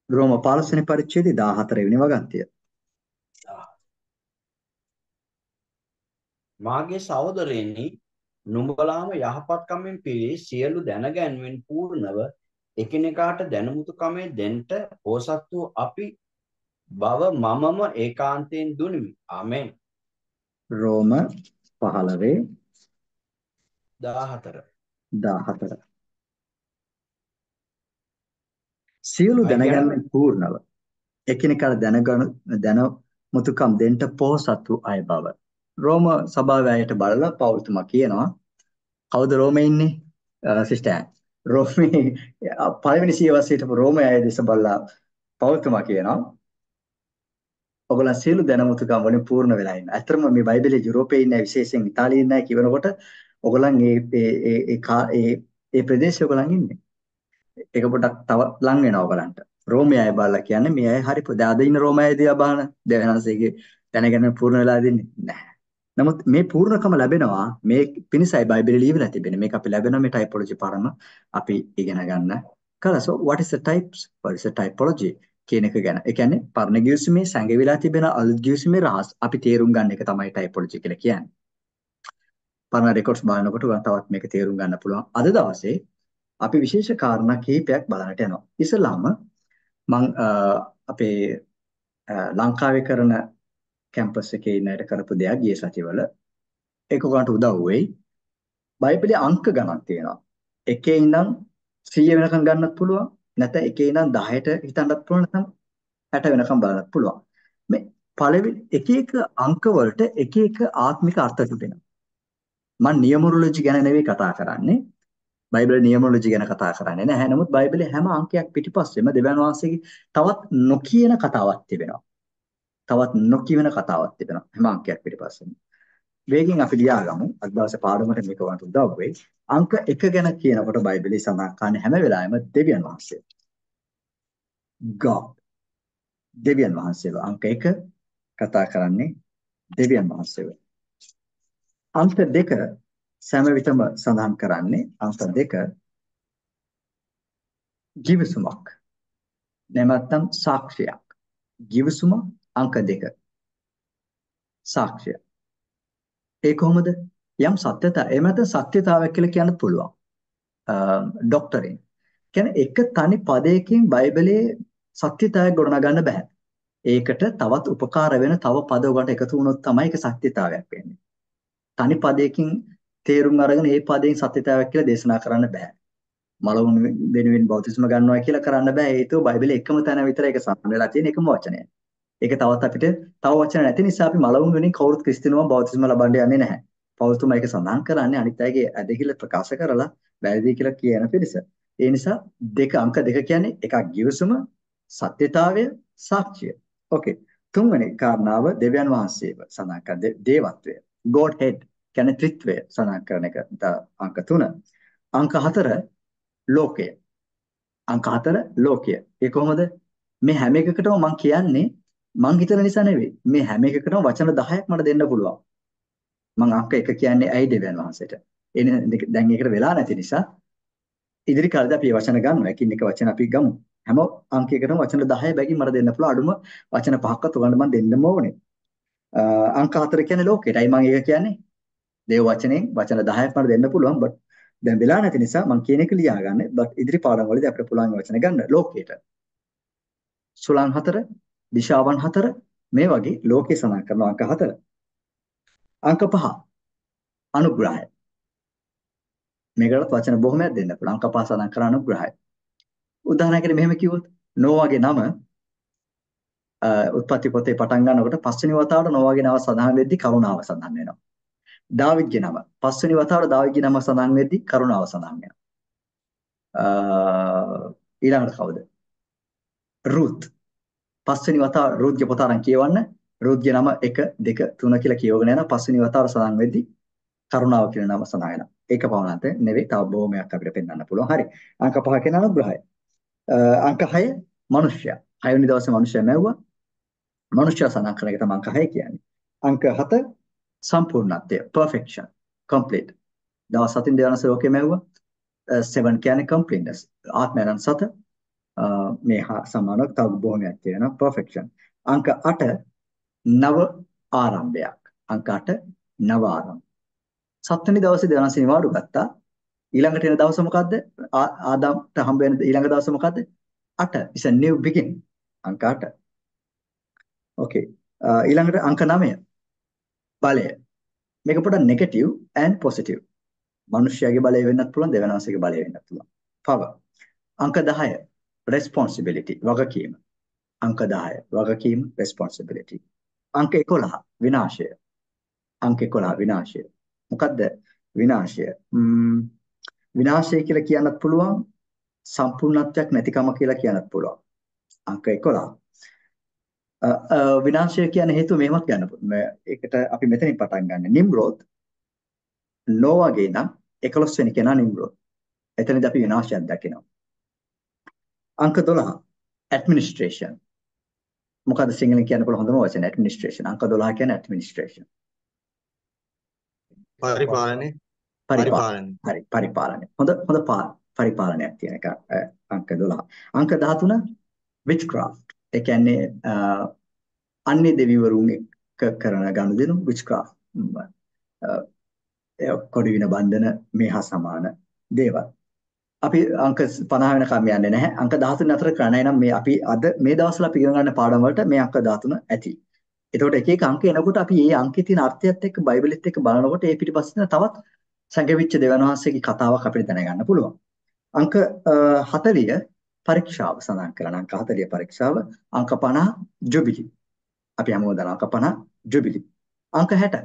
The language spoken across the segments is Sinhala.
රෝම 15 වෙනි පරිච්ඡේදය 14 වෙනි වගන්තිය. මාගේ සහෝදරයනි, නුඹලාම යහපත්කමින් පිරී සියලු දැනගැන්වෙන් පූර්ණව එකිනෙකාට දැනුමුතුකමේ දෙන්ට පෝසත් වූ අපි බව මමම ඒකාන්තයෙන් දුනිමි. ආමෙන්. රෝම 15 14. 14. සියලු අය කියන දැනගැන්මෙන් පූර්ණව එකිනෙකාට දැනුමුතුකම් දෙන්න පොහොසත් වූ අය බව. රෝම සභාවේ අයට බලලා පෞල්තුමා කියනවා කවුද රෝමේ ඉන්නේ? සිස්ටර්. රෝමේ පළවෙනි සියවසේ හිටපු රෝමේ අය දෙස බලලා පෞල්තුමා කියනවා ඔයගොල්ලන් සියලු දැනුමුතුකම් වලින් පූර්ණ වෙලා ඉන්න. ඇත්තටම මේ බයිබලයේ යුරෝපයේ ඉන්න විශේෂයෙන් ඉතාලියේ ඉන්න අය කියනකොට ඔයගොල්ලන් ඒ ප්‍රදේශයේ ඔයගොල්ලන් ඉන්නේ. ඒක පොඩ්ඩක් තව ලං වෙනවා ඔයගලන්ට. රෝමයේ අය බලලා කියන්නේ මේ අය හරි පොඩ අද ඉන්න රෝමයේ අය දිහා බලන දෙවියන්සේගේ දැනගෙන පූර්ණ වෙලා දෙන්නේ නැහැ. නමුත් මේ පූර්ණකම ලැබෙනවා මේ පිණිසයි බයිබලයේ ලියවිලා තිබෙන්නේ. මේක අපි ලැබෙනවා මේ ටයිපොලොජි පාරම අපි ඉගෙන ගන්න. කලා so what is the types? What is the typology? කියන එක ගැන. ඒ කියන්නේ පරණ ගිවිසුමේ සැඟවිලා තිබෙන අලුත් ගිවිසුමේ රහස් අපි තේරුම් ගන්න එක තමයි ටයිපොලොජි කියලා කියන්නේ. පරණ රෙකෝඩ්ස් බලනකොට තවත් මේක තේරුම් ගන්න පුළුවන්. අද දවසේ අපි විශේෂ කාරණා කිහිපයක් බලන්නට යනවා. ඉස්සලාම මම අපේ ලංකාවේ කරන කැම්පස් එකේ ඉන්න අයට කරපු දෙයක් ගිය සතිවල ඒක උගන්ට උදව් වෙයි. බයිබලයේ අංක ගණන් තියෙනවා. 1 ඉඳන් 100 වෙනකම් ගන්නත් පුළුවන්. නැත්නම් 1 ඉඳන් 10ට හිතන්නත් පුළුවන්. නැත්නම් 60 වෙනකම් බලන්නත් පුළුවන්. මේ පළවෙනි එක එක අංක වලට එක එක ආත්මික අර්ථ තිබෙනවා. මම නියමොලොජි ගැන නෙවෙයි කතා කරන්නේ. බයිබල් නියමොලොජි ගැන කතා කරන්නේ නැහැ. නමුත් බයිබලයේ හැම අංකයක් පිටිපස්සෙම දෙවියන් වහන්සේගේ තවත් නොකියන කතාවක් තිබෙනවා. තවත් නොකියන කතාවක් තිබෙනවා. හැම අංකයක් පිටිපස්සෙම. වේගෙන් අපි ලියාගමු. අද දවසේ පාඩමට මේක වන්ට උදව් වෙයි. අංක 1 ගැන කියනකොට බයිබලයේ සඳහන් කරන්නේ හැම වෙලාවෙම දෙවියන් වහන්සේ. God. දෙවියන් වහන්සේව අංක 1 කතා කරන්නේ දෙවියන් වහන්සේව. අංක 2 සෑම විටම සඳහන් කරන්නේ අංක 2 givisුමක්. නැත්නම් සාක්ෂියක්. givisුම අංක 2 සාක්ෂිය. ඒ කොහොමද? යම් සත්‍යතාවය එහෙම නැත්නම් සත්‍යතාවයක් කියලා කියන්න පුළුවන්. ඩොක්ටරින්. කියන්නේ එක තනි පදයකින් බයිබලයේ සත්‍යතාවයක් ගොඩනගන්න බෑ. ඒකට තවත් උපකාර වෙන තව පද උගන්ට එකතු වුණොත් තමයි ඒක සත්‍යතාවයක් වෙන්නේ. තනි පදයකින් තේරුම් අරගෙන ඒ පදයෙන් සත්‍යතාවයක් කියලා දේශනා කරන්න බෑ. මලවුන් වෙනුවෙන් බෞතිස්ම ගන්නවා කියලා කරන්න බෑ. හේතුව බයිබලයේ එකම තැන විතර ඒක සම්බන්ධ වෙලා තියෙන එකම වචනය. ඒක තවත් අපිට තව වචන නැති නිසා අපි මලවුන් වෙනින් කවුරුත් ක්‍රිස්තියානිව බෞතිස්ම ලබන්න යන්නේ නැහැ. පෞල්තුමා ඒක සඳහන් කරන්නේ අනිත් අයගේ ඇදහිල්ල ප්‍රකාශ කරලා වැරදි කියලා කියන පිරිස. ඒ නිසා අංක 2 කියන්නේ එකක් givisුම, සත්‍යතාවය, සාක්ෂිය. ඕකේ. තුන්වෙනි කාරණාව දෙවියන් වහන්සේව සඳහන් කර දේවත්වය. God head කියන්නේ ත්‍රිත්වය සඳහන් කරන එක අංක 3. අංක 4 ලෝකය. අංක 4 ලෝකය. ඒ කොහොමද? මේ හැම එකකටම මම කියන්නේ මං හිතන නිසා නෙවෙයි. මේ හැම එකකටම වචන 10ක් මට දෙන්න පුළුවන්. මං අංක 1 කියන්නේ ඇයි දෙවියන් වහන්සේට. දැන් ඒකට වෙලා නැති නිසා ඉදිරි කාලේදී අපි මේ වචන ගන්නවා. එකින් එක වචන අපි ගමු. හැම අංකයකටම වචන 10 බැගින් මට දෙන්න පුළුවන්. අඩුම වචන 5ක්වත් උගන්න මම දෙන්නම ඕනේ. අංක 4 කියන්නේ ලෝකෙටයි මම ඒක කියන්නේ. දේව වචනෙන් වචන 10ක් මට දෙන්න පුළුවන්. බට් දැන් වෙලා නැති නිසා මම කියන එක ලියාගන්න. බට් ඉදිරි පාඩම් වලදී අපිට පුළුවන් වචන ගන්න ලෝකයට. සුළං 4, දිශාවන් 4 මේ වගේ ලෝකේ සඳහන් කරන අංක 4. අංක 5 අනුග්‍රහය. මේකට වචන බොහොමයක් දෙන්න පුළුවන්. අංක 5 සඳහන් කරන අනුග්‍රහය. උදාහරණයකට මෙහෙම කිව්වොත් නෝවාගේ නම උත්පත්ති පොතේ පටන් ගන්නකොට පස්වෙනි වතාවට නෝවාගේ නම සඳහන් වෙද්දී කරුණාව සඳහන් වෙනවා. දාවිද්ගේ නම පස්වෙනි වතාවට දාවිද්ගේ නම සඳහන් වෙද්දී කරුණාව සඳහන් වෙනවා. ඊළඟට කවුද? රුත්. පස්වෙනි වතාව රුත්ගේ පොත අරන් කියවන්න. රුත්ගේ නම 1 2 3 කියලා කියවගෙන යනවා. පස්වෙනි වතාවට සඳහන් වෙද්දී කරුණාව කියන නම සඳහන් වෙනවා. ඒක පවණත් නෙවෙයි තව බොහොමයක් අපිට පෙන්වන්න පුළුවන්. හරි. අංක 5 කියන අනුග්‍රහය. අංක 6 මනුෂ්‍යයා. 6 වෙනි දවසේ මනුෂ්‍යයා මැව්වා. මනුෂ්‍යයා සඳහන් කරන එක තමයි අංක 6 කියන්නේ. අංක 7 සම්පූර්ණත්වය, perfection, complete. දවස් 7න් දෙවනස ලෝකෙ මැව්වා. 7 කියන්නේ completeness. ආත්මයන් 7. මේ හා සමානව තව බොහොමයක් තියෙනවා. perfection. අංක 8 නව ආරම්භයක්. අංක 8 නව ආරම්භ. 7 වෙනි දවසේ දෙවනසේ නිවාඩු ගත්තා. ඊළඟට එන දවස මොකද්ද? ආදාම්ට හම්බ වෙන ඊළඟ දවස මොකද්ද? 8. is a new beginning. අංක 8. okay. ඊළඟට අංක 9 බලය. මේක පොඩ්ඩක් නෙගටිව් and positive. මනුෂ්‍යයාගේ බලය වෙන්නත් පුළුවන්, දෙවනාසගේ බලය වෙන්නත් පුළුවන්. power. අංක 10 responsibility වගකීම. අංක 10 වගකීම responsibility. අංක 11 විනාශය. අංක 11 විනාශය. මොකද්ද විනාශය? විනාශය කියලා කියන්නත් පුළුවන්, සම්පූර්ණත්වයක් නැතිකම කියලා කියන්නත් පුළුවන්. අංක 11. විනාශය කියන හේතුව මෙහෙමත් ගන්න පුළුවන්. ඒකට අපි මෙතනින් පටන් ගන්න. නිම්රෝද් නෝවාගේ නම් 11 වෙනි කෙනා නිම්රෝද්. එතනදී අපි විනාශයක් දකිනවා. අංක 12 administration. මොකද්ද සිංහලෙන් කියන්න පුළුවන් හොඳම වචන? administration. අංක 12 කියන්නේ administration. පරිපාලනය. හරි පරිපාලනය. හොඳ පරිපාලනයක් තියෙන එක අංක 12. අංක 13 witchcraft. ඒ කියන්නේ අන්‍ය දෙවිවරුන් එක්ක කරන ගනුදෙනු witchcraft. කොඩි වින බන්ධන මේ හා සමාන දේවල්. අපි අංක 50 වෙනකම් යන්නේ නැහැ. අංක 13 අතර කරන්නේ නම් මේ අපි අද මේ දවස්වල අපි ඉගෙන ගන්න පාඩම් වලට මේ අංක 13 ඇති. එතකොට එක එක අංක එනකොට අපි මේ අංකේ තියෙන අර්ථයත් එක්ක බයිබලෙත් එක්ක බලනකොට ඒ පිටිපස්සේ තවත් සංගවිච්ච දෙවියන් වහන්සේගේ කතාවක් අපිට දැනගන්න පුළුවන්. අංක 40 පරීක්ෂාව සඳහන් කරනවා. අංක 40 පරීක්ෂාව. අංක 50 ජුබිලි. අපි හැමෝම දන්නවා අංක 50 ජුබිලි. අංක 60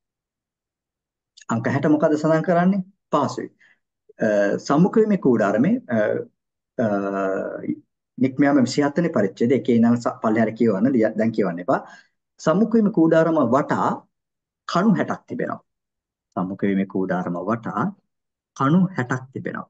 අංක 60 මොකද සඳහන් කරන්නේ? පාසුයි. සම්මුඛ වීමේ කූඩාරමේ නික්මයාම 27 වෙනි පරිච්ඡේදයේ එකේ ඉඳන් පල්ලෙහාට කියවන්න දැන් කියවන්න එපා. සම්මුඛ වීමේ කූඩාරම වටා කණු 60ක් තිබෙනවා. සම්මුඛ වීමේ කූඩාරම වටා කණු 60ක් තිබෙනවා.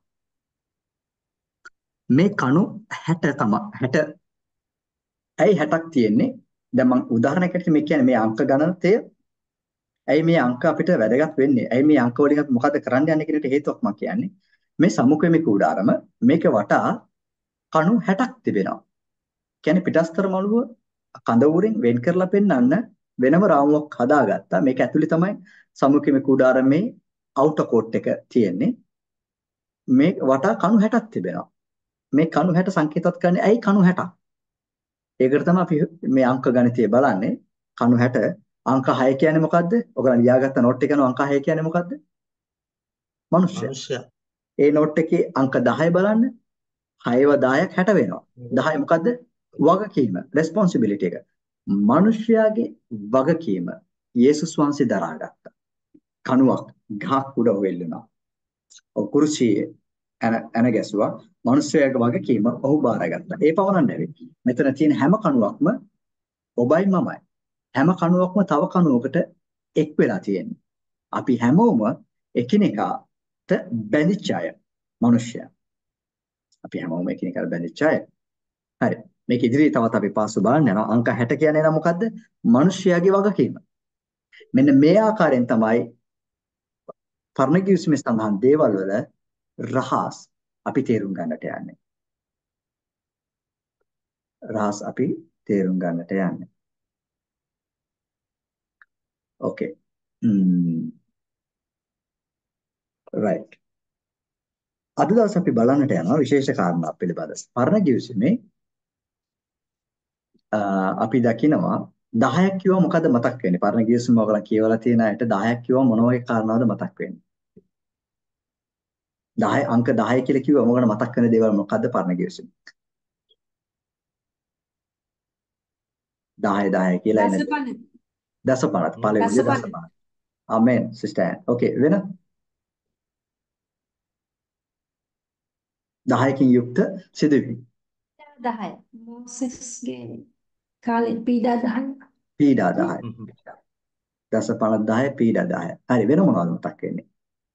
මේ කණු 60 තමයි 60 ඇයි 60ක් තියෙන්නේ? දැන් මම උදාහරණයකට මේ කියන්නේ මේ අංක ගණනතය ඇයි මේ අංක අපිට වැදගත් වෙන්නේ? ඇයි මේ අංක වලින් අපි මොකද කරන්න යන්නේ කියන එකට හේතුවක් මම කියන්නේ. මේ සම්මුඛ වීමේ කූඩාරම මේක වටා කණු 60ක් තිබෙනවා. කියන්නේ පිටස්තර මළුව කඳවුරෙන් වෙන් කරලා පෙන්වන්න වෙනම රාමුවක් හදාගත්තා. මේක ඇතුලේ තමයි සම්මුඛ වීමේ කූඩාරමේ අවුටර් කෝට් එක තියෙන්නේ. මේ වටා කණු 60ක් තිබෙනවා. මේ කණු 60 සංකේතවත් කරන්නේ ඇයි කණු 60ක්? ඒකට තමයි අපි මේ අංක ගණිතය බලන්නේ. කණු 60 අංක 6 කියන්නේ මොකද්ද? ඔයගොල්ලෝ ලියාගත්ත නෝට් එක යන අංක 6 කියන්නේ මොකද්ද? මනුෂ්‍ය. ඒ නෝට් එකේ අංක 10 බලන්න. 6ව 10ක් 60 වෙනවා. 10 මොකද්ද? වගකීම, responsibility එක. මනුෂ්‍යයාගේ වගකීම යේසුස් වහන්සේ දරාගත්තා. කණුවක් ගහක් උඩ වෙල්ලුණා. ඔව් කුරුසියේ එන ගැසුවා. මනුෂ්‍යයාගේ වගකීම ඔහු බාරගත්තා. ඒ පවණක් නෙවෙයි. මෙතන තියෙන හැම කණුවක්ම ඔබයි මමයි. හැම කණුවක්ම තව කණුවකට එක් වෙලා තියෙන්නේ. අපි හැමෝම එකිනෙකාට බැඳිච්ච අය. මනුෂ්‍යයා. අපි හැමෝම එකිනෙකාට බැඳිච්ච අය. හරි. මේක ඉදිරියේ තවත් අපි පාසු බලන්න යනවා. අංක 60 කියන්නේ නම් මොකද්ද? මනුෂ්‍යයාගේ වගකීම. මෙන්න මේ ආකාරයෙන් තමයි පර්ණගියුස්මේ සඳහන් දේවල් වල රහස් අපි තේරුම් ගන්නට යන්නේ. රහස් අපි තේරුම් ගන්නට යන්නේ. Okay. Right. අද දවස් අපි බලන්නට යනවා විශේෂ කාරණා පිළිබඳව. පර්ණගියුස්මේ අපි දකිනවා 10ක් කිව්ව මොකද මතක් වෙන්නේ? පර්ණගියුස්ම ඔයගොල්ලෝ කියවලා තියෙන අයට 10ක් කිව්ව මොන වගේ කාරණාවද මතක් වෙන්නේ? 10 අංක 10 කියලා කිව්ව මොකද මතක් වෙන දේවල් මොකද්ද පර්ණගියුස්මේ? 10 කියලා එන්නේ. දසපනත් පළවෙනි දසපනත්. ආමෙන් සිස්ටර්. Okay වෙන 10කින් යුක්ත සිදුවීම්. 10. මොසෙස්ගේ කාලේ පීඩා 10. පීඩා 10. දසපනත් 10 පීඩා 10. හරි වෙන මොනවද මතක් වෙන්නේ?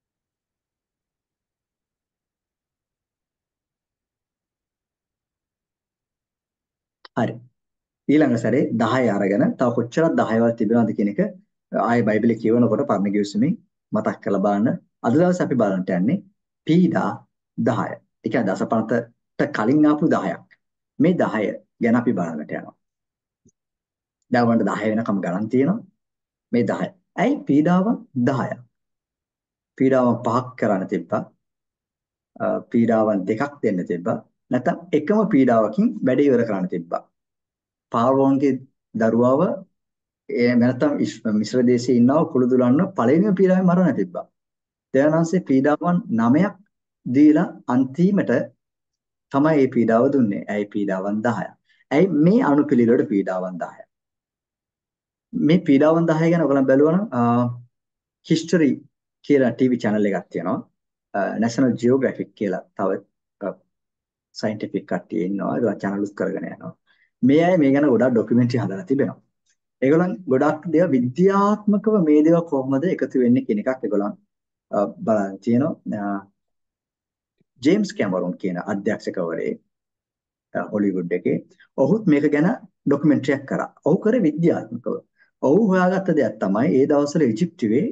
හරි. ඊළඟ සැරේ 10 අරගෙන තව කොච්චරක් 10 වල් තිබෙනවද කියන එක ආයේ බයිබලේ කියවනකොට පර්ණගියුස්මේ මතක් කරලා බලන්න. අද දවසේ අපි බලන්නට යන්නේ පීඩා 10. ඒ කියන්නේ දසපනතට කලින් ආපු 10ක්. මේ 10 ගැන අපි බලන්නට යනවා. දැන් වන්ට 10 වෙනකම් ගණන් තියෙනවා. මේ 10. ඇයි පීඩාව 10ක්? පීඩාවන් 5ක් කරන්න තිබ්බා. පීඩාවන් 2ක් දෙන්න තිබ්බා. නැත්නම් එකම පීඩාවකින් වැඩ ඉවර කරන්න තිබ්බා. පාරවෝන්ගේ දරුවව නැත්නම් මිශ්‍ර දේශයේ ඉන්නව කුළුදුලන්න පළවෙනිම පීඩාවෙන් මරණ තිබ්බා. දෙවනන්සේ පීඩාවන් 9ක් දීලා අන්තිමට තමයි මේ පීඩාව දුන්නේ. ඇයි පීඩාවන් 10ක්. ඇයි මේ අනුපිළිවෙලට පීඩාවන් 10ක්. මේ පීඩාවන් 10 ගැන ඔයගොල්ලන් බැලුවනම් හිස්ටරි කියලා ටීවී channel එකක් තියෙනවා. National Geographic කියලා තව scientific කට්ටිය ඉන්නවා. ඒවා channel උත් කරගෙන යනවා. මේ අය මේ ගැන ගොඩක් ડોකියුමන්ටරි හදලා තිබෙනවා. ඒගොල්ලන් ගොඩක් දේවල් විද්‍යාත්මකව මේ දේවල් කොහොමද එකතු වෙන්නේ කියන එකක් ඒගොල්ලන් බලන් තියෙනවා. ජේම්ස් කැමරොන් කියන අධ්‍යක්ෂකවරේ හොලිවුඩ් එකේ ඔහුත් මේක ගැන ડોකියුමන්ටරියක් කරා. ඔහු කරේ විද්‍යාත්මකව. ඔහු හොයාගත්ත දෙයක් තමයි ඒ දවස්වල ඊජිප්තුවේ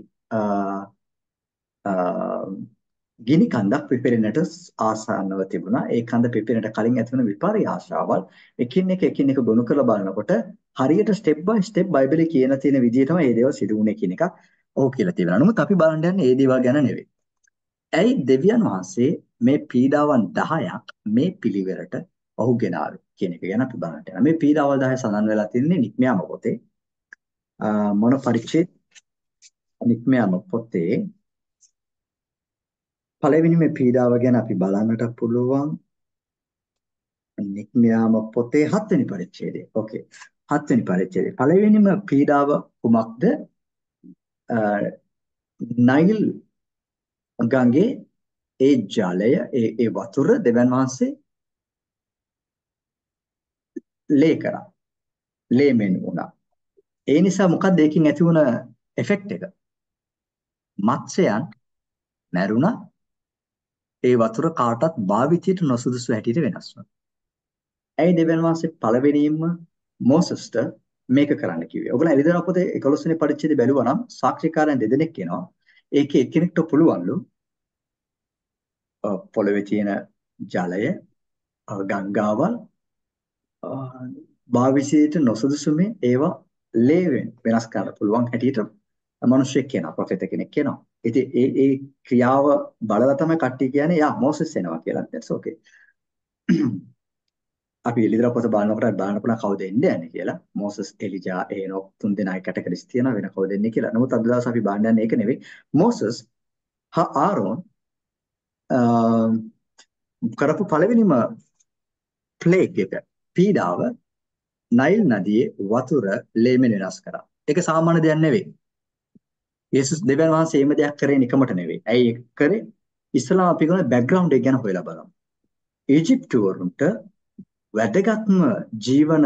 ගිනි කන්දක් පිපෙරෙන්නට ආසන්නව තිබුණා. ඒ කන්ද පිපෙන්නට කලින් ඇති වුණ විපර්යාසාවල් එකින් එක ගොනු කරලා බලනකොට හරියට ස්ටෙප් බයි ස්ටෙප් බයිබලයේ කියන තියෙන විදිහටම මේ දේවල් සිදු වුණේ කියන එක ඔහු කියලා තියෙනවා. නමුත් අපි බලන්න යන්නේ මේ දේවල් ගැන නෙවෙයි. ඇයි දෙවියන් වහන්සේ මේ පීඩාවන් 10ක් මේ පිළිවෙලට ඔහු ගෙනාවේ කියන එක ගැන අපි බලන්න යනවා. මේ පීඩාවල් 10 සඳහන් වෙලා තින්නේ නික්මයාම පොතේ. මොන පරිච්ඡේද? නික්මයාම පොතේ පළවෙනිම පීඩාව ගැන අපි බලන්නට පුළුවන්. නික්මයාම පොතේ 7 වෙනි පරිච්ඡේදය. ඕකේ. 7 වෙනි පරිච්ඡේදය. පළවෙනිම පීඩාව කුමක්ද? නයිල් ගඟේ ඒ ජලය ඒ වතුර දෙවියන් වහන්සේ ලේ කරා. ලේමෙන් වුණා. ඒ නිසා මොකක්ද ඒකින් ඇති වුණ එෆෙක්ට් එක? මත්ස්‍යයන් මැරුණා. ඒ වතුර කාටත් භාවිතයට නොසුදුසු හැටියට වෙනස් වුණා. ඇයි දෙවියන් වහන්සේ පළවෙනියෙන්ම මොසස්ට මේක කරන්න කිව්වේ? ඔයගොල්ලෝ එළිදරව් පොතේ 11 වෙනි පරිච්ඡේදය බැලුවා නම් සාක්ෂිකාරයන් දෙදෙනෙක් එනවා. ඒකේ එක්කෙනෙක්ට පුළුවන්ලු පොළවේ තියෙන ජලය ගංගාවල් භාවිතයට නොසුදුසු මේ ඒවා ලේවෙන් වෙනස් කරන්න පුළුවන් හැටියට මිනිස්සෙක් කියනවා, ප්‍රොෆෙට් කෙනෙක් කියනවා. ඉතින් ඒ ක්‍රියාව බලලා තමයි කට්ටිය කියන්නේ යා මොසස් එනවා කියලා. that's okay. අපි එළිදරව් පොත බලනකොට බලන්න පුළුවන් කවුද එන්නේ යන්නේ කියලා. මොසස්, එලිජා, ඒනොක් තුන් දෙනා කැටගරිස් තියෙනවා වෙන කවුද එන්නේ කියලා. නමුත් අද දවස් අපි බලන්න යන්නේ ඒක නෙවෙයි. මොසස් ආරෝන් කරපු පළවෙනිම ප්ලේග් එක පීඩාව නයිල් නදියේ වතුර ලේමෙන් වෙනස් කරා. ඒක සාමාන්‍ය දෙයක් නෙවෙයි. යේසුස් දෙවියන් වහන්සේ එහෙම දෙයක් කරේ නිකමට නෙවෙයි. ඇයි ඒක කරේ? ඉස්ලාම අපි කරන බෑග්ග්‍රවුන්ඩ් එක ගැන හොයලා බලමු. ඊජිප්තුවරුන්ට වැදගත්ම ජීවන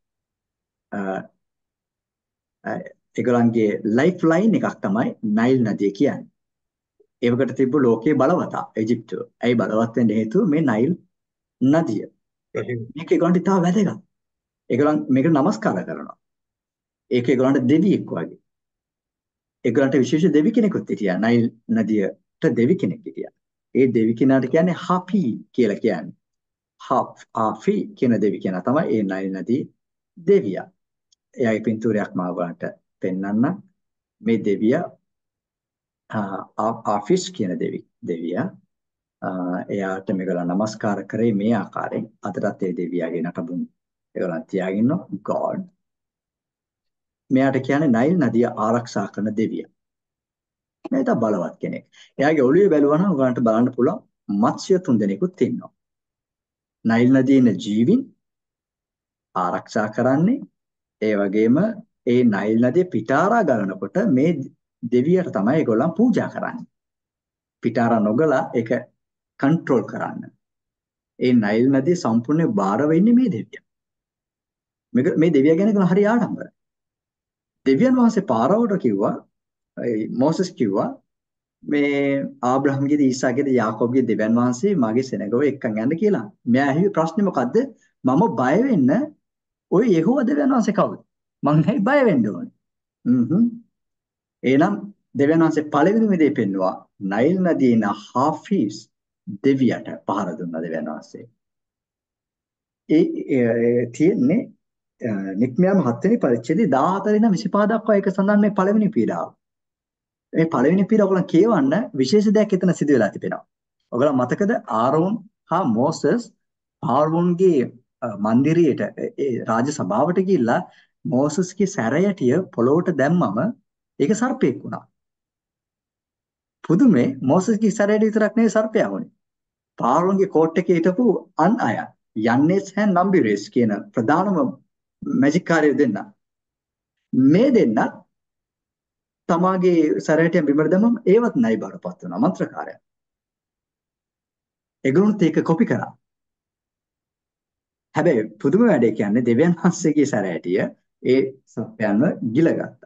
ඒගොල්ලන්ගේ ලයිෆ් ලයින් එකක් තමයි නයිල් නදිය කියන්නේ. ඒවකට තිබ්බ ලෝකයේ බලවතා ඊජිප්තුව. ඇයි බලවත් වෙන්න හේතුව මේ නයිල් නදිය. මේක ඒගොල්ලන්ට ඉතාම වැදගත්. ඒගොල්ලන් මේකට নমස්කාර කරනවා. ඒක ඒගොල්ලන්ට දෙවියෙක් වගේ. ඒගොල්ලන්ට විශේෂ දෙවි කෙනෙකුත් හිටියා. නයිල් නදියට දෙවි කෙනෙක් හිටියා. ඒ දෙවි කෙනාට කියන්නේ හපි කියලා කියන්නේ. හාෆි කියන දෙවි කෙනා තමයි ඒ නයිල් නදී දෙවියා. එයාගේ පින්තූරයක් මා ඔයාලට පෙන්වන්න. මේ දෙවියා ආෆිස් කියන දෙවියා එයාට මේගොල්ලන් নমස්කාර කරේ මේ ආකාරයෙන්. අදටත් ඒ දෙවියාගේ නටබුන් ඒගොල්ලන් තියාගෙන ඉන්නවා God. මෙයාට කියන්නේ නයිල් නදිය ආරක්ෂා කරන දෙවියා. මේ තා බලවත් කෙනෙක්. එයාගේ ඔළුවේ බැලුවා නම් ඔයාලට බලන්න පුළුවන් මත්ස්‍ය තුන් දෙනෙකුත් ඉන්නවා. නයිල් නදියේ ඉන්න ජීවීන් ආරක්ෂා කරන්නේ ඒ වගේම ඒ නයිල් නදිය පිටාරා ගලනකොට මේ දෙවියට තමයි ඒගොල්ලන් පූජා කරන්නේ. පිටාරා නොගලා ඒක කන්ට්‍රෝල් කරන්න. ඒ නයිල් නදිය සම්පූර්ණයෙන් බාර වෙන්නේ මේ දෙවියා. මේ දෙවියා ගැන ඒගොල්ලන් හරි ආඩම්බරයි. දෙවියන් වහන්සේ පාරාවට කිව්වා මොසස් කිව්වා මේ ආබ්‍රහම්ගේද ඊසාකේද යාකෝබ්ගේ දෙවියන් වහන්සේ මගේ සෙනගව එක්කන් යන්න කියලා. මෙයා ඇහුවේ ප්‍රශ්නේ මොකද්ද? මම බය වෙන්න ඔය යෙහෝවා දෙවියන් වහන්සේ කවුද? මං ඇයි බය වෙන්න ඕනේ? එහෙනම් දෙවියන් වහන්සේ පළවෙනිම දේ පෙන්නවා නයිල් නදියේ ඉන්න හාෆිස් දෙවියට පහර දුන්නා දෙවියන් වහන්සේ. තියෙන්නේ නික්මයම 7 වෙනි පරිච්ඡේදයේ 14 ඉඳන් 25 දක්වා ඒක සඳහන් මේ පළවෙනි පීඩාව. මේ පළවෙනි පීඩාව ඔයගොල්ලන් කියවන්න විශේෂ දෙයක් එතන සිදු වෙලා තිබෙනවා. ඔයගොල්ලන් මතකද ආරෝන් හා මෝසස් ආරෝන්ගේ මන්දිරයට ඒ රාජ සභාවට ගිහිල්ලා මෝසස්ගේ සැරයටිය පොළොවට දැම්මම ඒක සර්පෙක් වුණා. පුදුමේ මෝසස්ගේ සැරයට විතරක් නෙවෙයි සර්පයා වුණේ. පාරෝන්ගේ කෝට් එකේ හිටපු අන් අය යන්නේස් හැ නම්බිරේස් කියන ප්‍රධානම මැජික් කාර්යය දෙන්න. මේ දෙන්න තමාගේ සැරයටිය බිමර දැම්මම ඒවත් නැයි බාරපත් වුණා මන්ත්‍රකාරයා. ඒගොල්ලොත් ඒක කොපි කරා. හැබැයි පුදුම වැඩේ කියන්නේ දෙවියන් වහන්සේගේ සැරයටිය ඒ සර්පයන්ව ගිලගත්තා.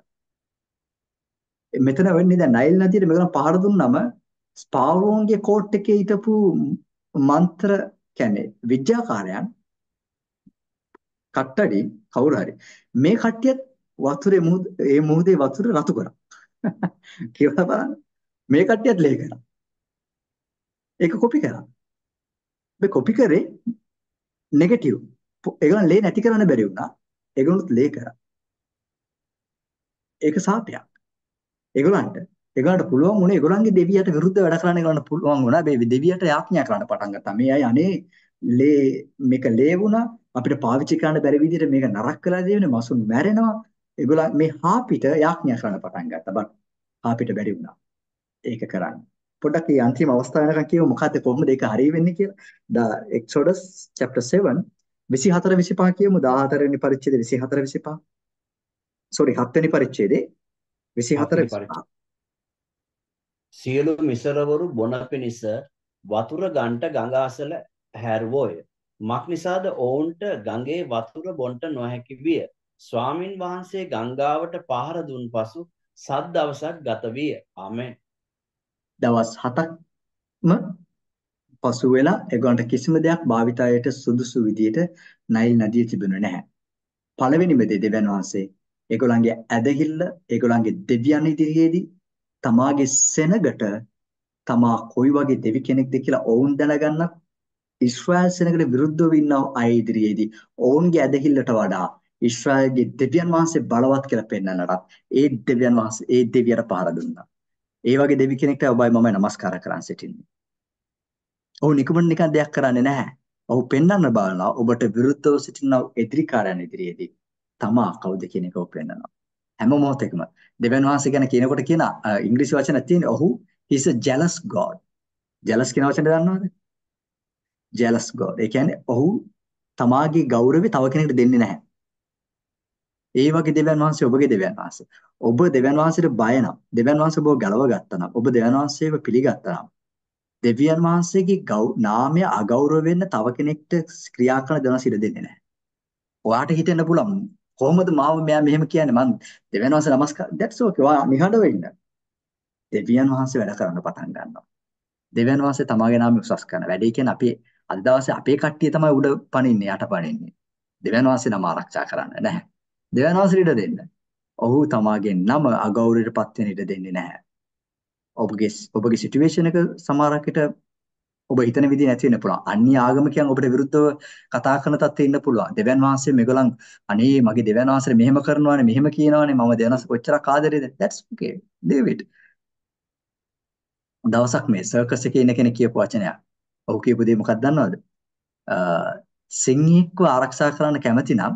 මෙතන වෙන්නේ දැන් නයිල් නදියට මේගොල්ලන් පහර දුන්නම ස්පාරෝන්ගේ කෝට් එකේ හිටපු මන්ත්‍ර කියන්නේ විද්‍යාකාරයන් කට්ටඩි කවුරු හරි මේ කට්ටියත් වතුරේ ඒ මුහුදේ වතුර රතු කරා. කියලා බලන්න. මේ කට්ටියත් ලේ කරා. ඒක කොපි කරා. මේ කොපි කරේ නෙගටිව්. ඒගොල්ලන් ලේ නැති කරන්න බැරි වුණා. ඒගොල්ලොත් ලේ කරා. ඒක සාපයක්. ඒගොල්ලන්ට පුළුවන් වුණේ ඒගොල්ලන්ගේ දෙවියට විරුද්ධව වැඩ කරන්න ඒගොල්ලන්ට පුළුවන් වුණා. මේ දෙවියට යාඥා කරන්න පටන් ගත්තා. මේ අය අනේ මේක ලේ වුණා අපිට පාවිච්චි කරන්න බැරි විදිහට මේක නරක කරලා දෙන්නේ මසුන් මැරෙනවා. ඒගොල්ලන් මේ හාපිට යාඥා කරන්න පටන් ගත්තා. බත් හාපිට බැරි වුණා. ඒක කරන්න. පොඩ්ඩක් මේ අන්තිම අවස්ථාව වෙනකන් කියමු මොකද්ද කොහොමද ඒක හරිය වෙන්නේ කියලා. Exodus chapter 7 24 25 කියමු 14 වෙනි පරිච්ඡේදයේ 24 25. sorry 7 වෙනි පරිච්ඡේදයේ 24 25. සියලු මිසරවරු බොන පිණිස වතුර ගන්ට ගඟ අසල හැරවෝය. මක්නිසාද ඔවුන්ට ගඟේ වතුර බොන්ට නොහැකි විය. ස්වාමින් වහන්සේ ගංගාවට පහර දුන් පසු සත් දවසක් ගත විය. ආමෙන්. දවස් 7ක්ම පසු වෙලා ඒගොල්ලන්ට කිසිම දෙයක් භාවිතයට සුදුසු විදියට නයිල් නදිය තිබුණේ නැහැ. පළවෙනිම දේ දෙවියන් වහන්සේ ඒගොල්ලන්ගේ ඇදහිල්ල ඒගොල්ලන්ගේ දෙවියන් ඉදිරියේදී තමාගේ සෙනගට තමා කොයි වගේ දෙවි කෙනෙක්ද කියලා ඔවුන් දැනගන්නත් ඊශ්‍රායල් සෙනගට විරුද්ධව ඉන්නව අය ඉදිරියේදී ඔවුන්ගේ ඇදහිල්ලට වඩා ඊශ්‍රායල්ගේ දෙවියන් වහන්සේ බලවත් කියලා පෙන්වන්නට ඒ දෙවියන් වහන්සේ ඒ දෙවියට පහර දුන්නා. ඒ වගේ දෙවි කෙනෙක්ට ඔබයි මම නමස්කාර කරන් සිටින්නේ. ඔහු නිකන් දෙයක් කරන්නේ නැහැ. ඔහු පෙන්වන්න බලනවා ඔබට විරුද්ධව සිටින එදිරිකාරයන් ඉදිරියේදී තමා කවුද කියන එක ඔහු පෙන්වනවා. හැම මොහොතකම දෙවියන් වහන්සේ ගැන කියනකොට කියන ඉංග්‍රීසි වචන තියෙන ඔහු he's a jealous god. jealous කියන වචනේ දන්නවද? jealous god. ඒ කියන්නේ ඔහු තමාගේ ගෞරවය තව කෙනෙකුට දෙන්නේ නැහැ. ඒ වගේ දෙවියන් වහන්සේ ඔබගේ දෙවියන් වහන්සේ. ඔබ දෙවියන් වහන්සේට බය නම්, දෙවියන් වහන්සේ ඔබව ගලව ගත්තා නම්, ඔබ දෙවියන් වහන්සේව පිළිගත්තා නම්, දෙවියන් වහන්සේගේ නාමය අගෞරව වෙන්න තව කෙනෙක්ට ක්‍රියා කරන දෙවියන් ඉඩ දෙන්නේ නැහැ. ඔයාට හිතෙන්න පුළුවන් කොහොමද මාව මෙයා මෙහෙම කියන්නේ මං දෙවියන් වහන්සේ නමස්කාර that's okay. ඔයා නිහඬව ඉන්න. දෙවියන් වහන්සේ වැඩ කරන්න පටන් ගන්නවා. දෙවියන් වහන්සේ තමාගේ නාමය උසස් කරන වැඩේ කියන්නේ අපි අද දවසේ අපේ කට්ටිය තමයි උඩ පනින්නේ යට පනින්නේ. දෙවියන් වහන්සේ නම ආරක්ෂා කරන්න නැහැ. දෙවියන් වහන්සේ ඉඩ දෙන්න. ඔහු තමාගේ නම අගෞරවයටපත් වෙන්න ඉඩ දෙන්නේ නැහැ. ඔබගේ සිටුේෂන් එක සමහරකට ඔබ හිතන විදිහ නැති වෙන්න පුළුවන්. අන්‍ය ආගමිකයන් ඔබට විරුද්ධව කතා කරන තත්ත්වෙ ඉන්න පුළුවන්. දෙවියන් වහන්සේ මේගොල්ලන් අනේ මගේ දෙවියන් වහන්සේ මෙහෙම කරනවානේ මෙහෙම කියනවානේ මම දෙවියන් වහන්සේ කොච්චරක් ආදරේද? That's okay. David. දවසක් මේ සර්කස් එකේ ඉන්න කෙනෙක් කියපු වචනයක්. ඔහු කියපු දේ මොකක්ද දන්නවද? සිංහෙක්ව ආරක්ෂා කරන්න කැමති නම්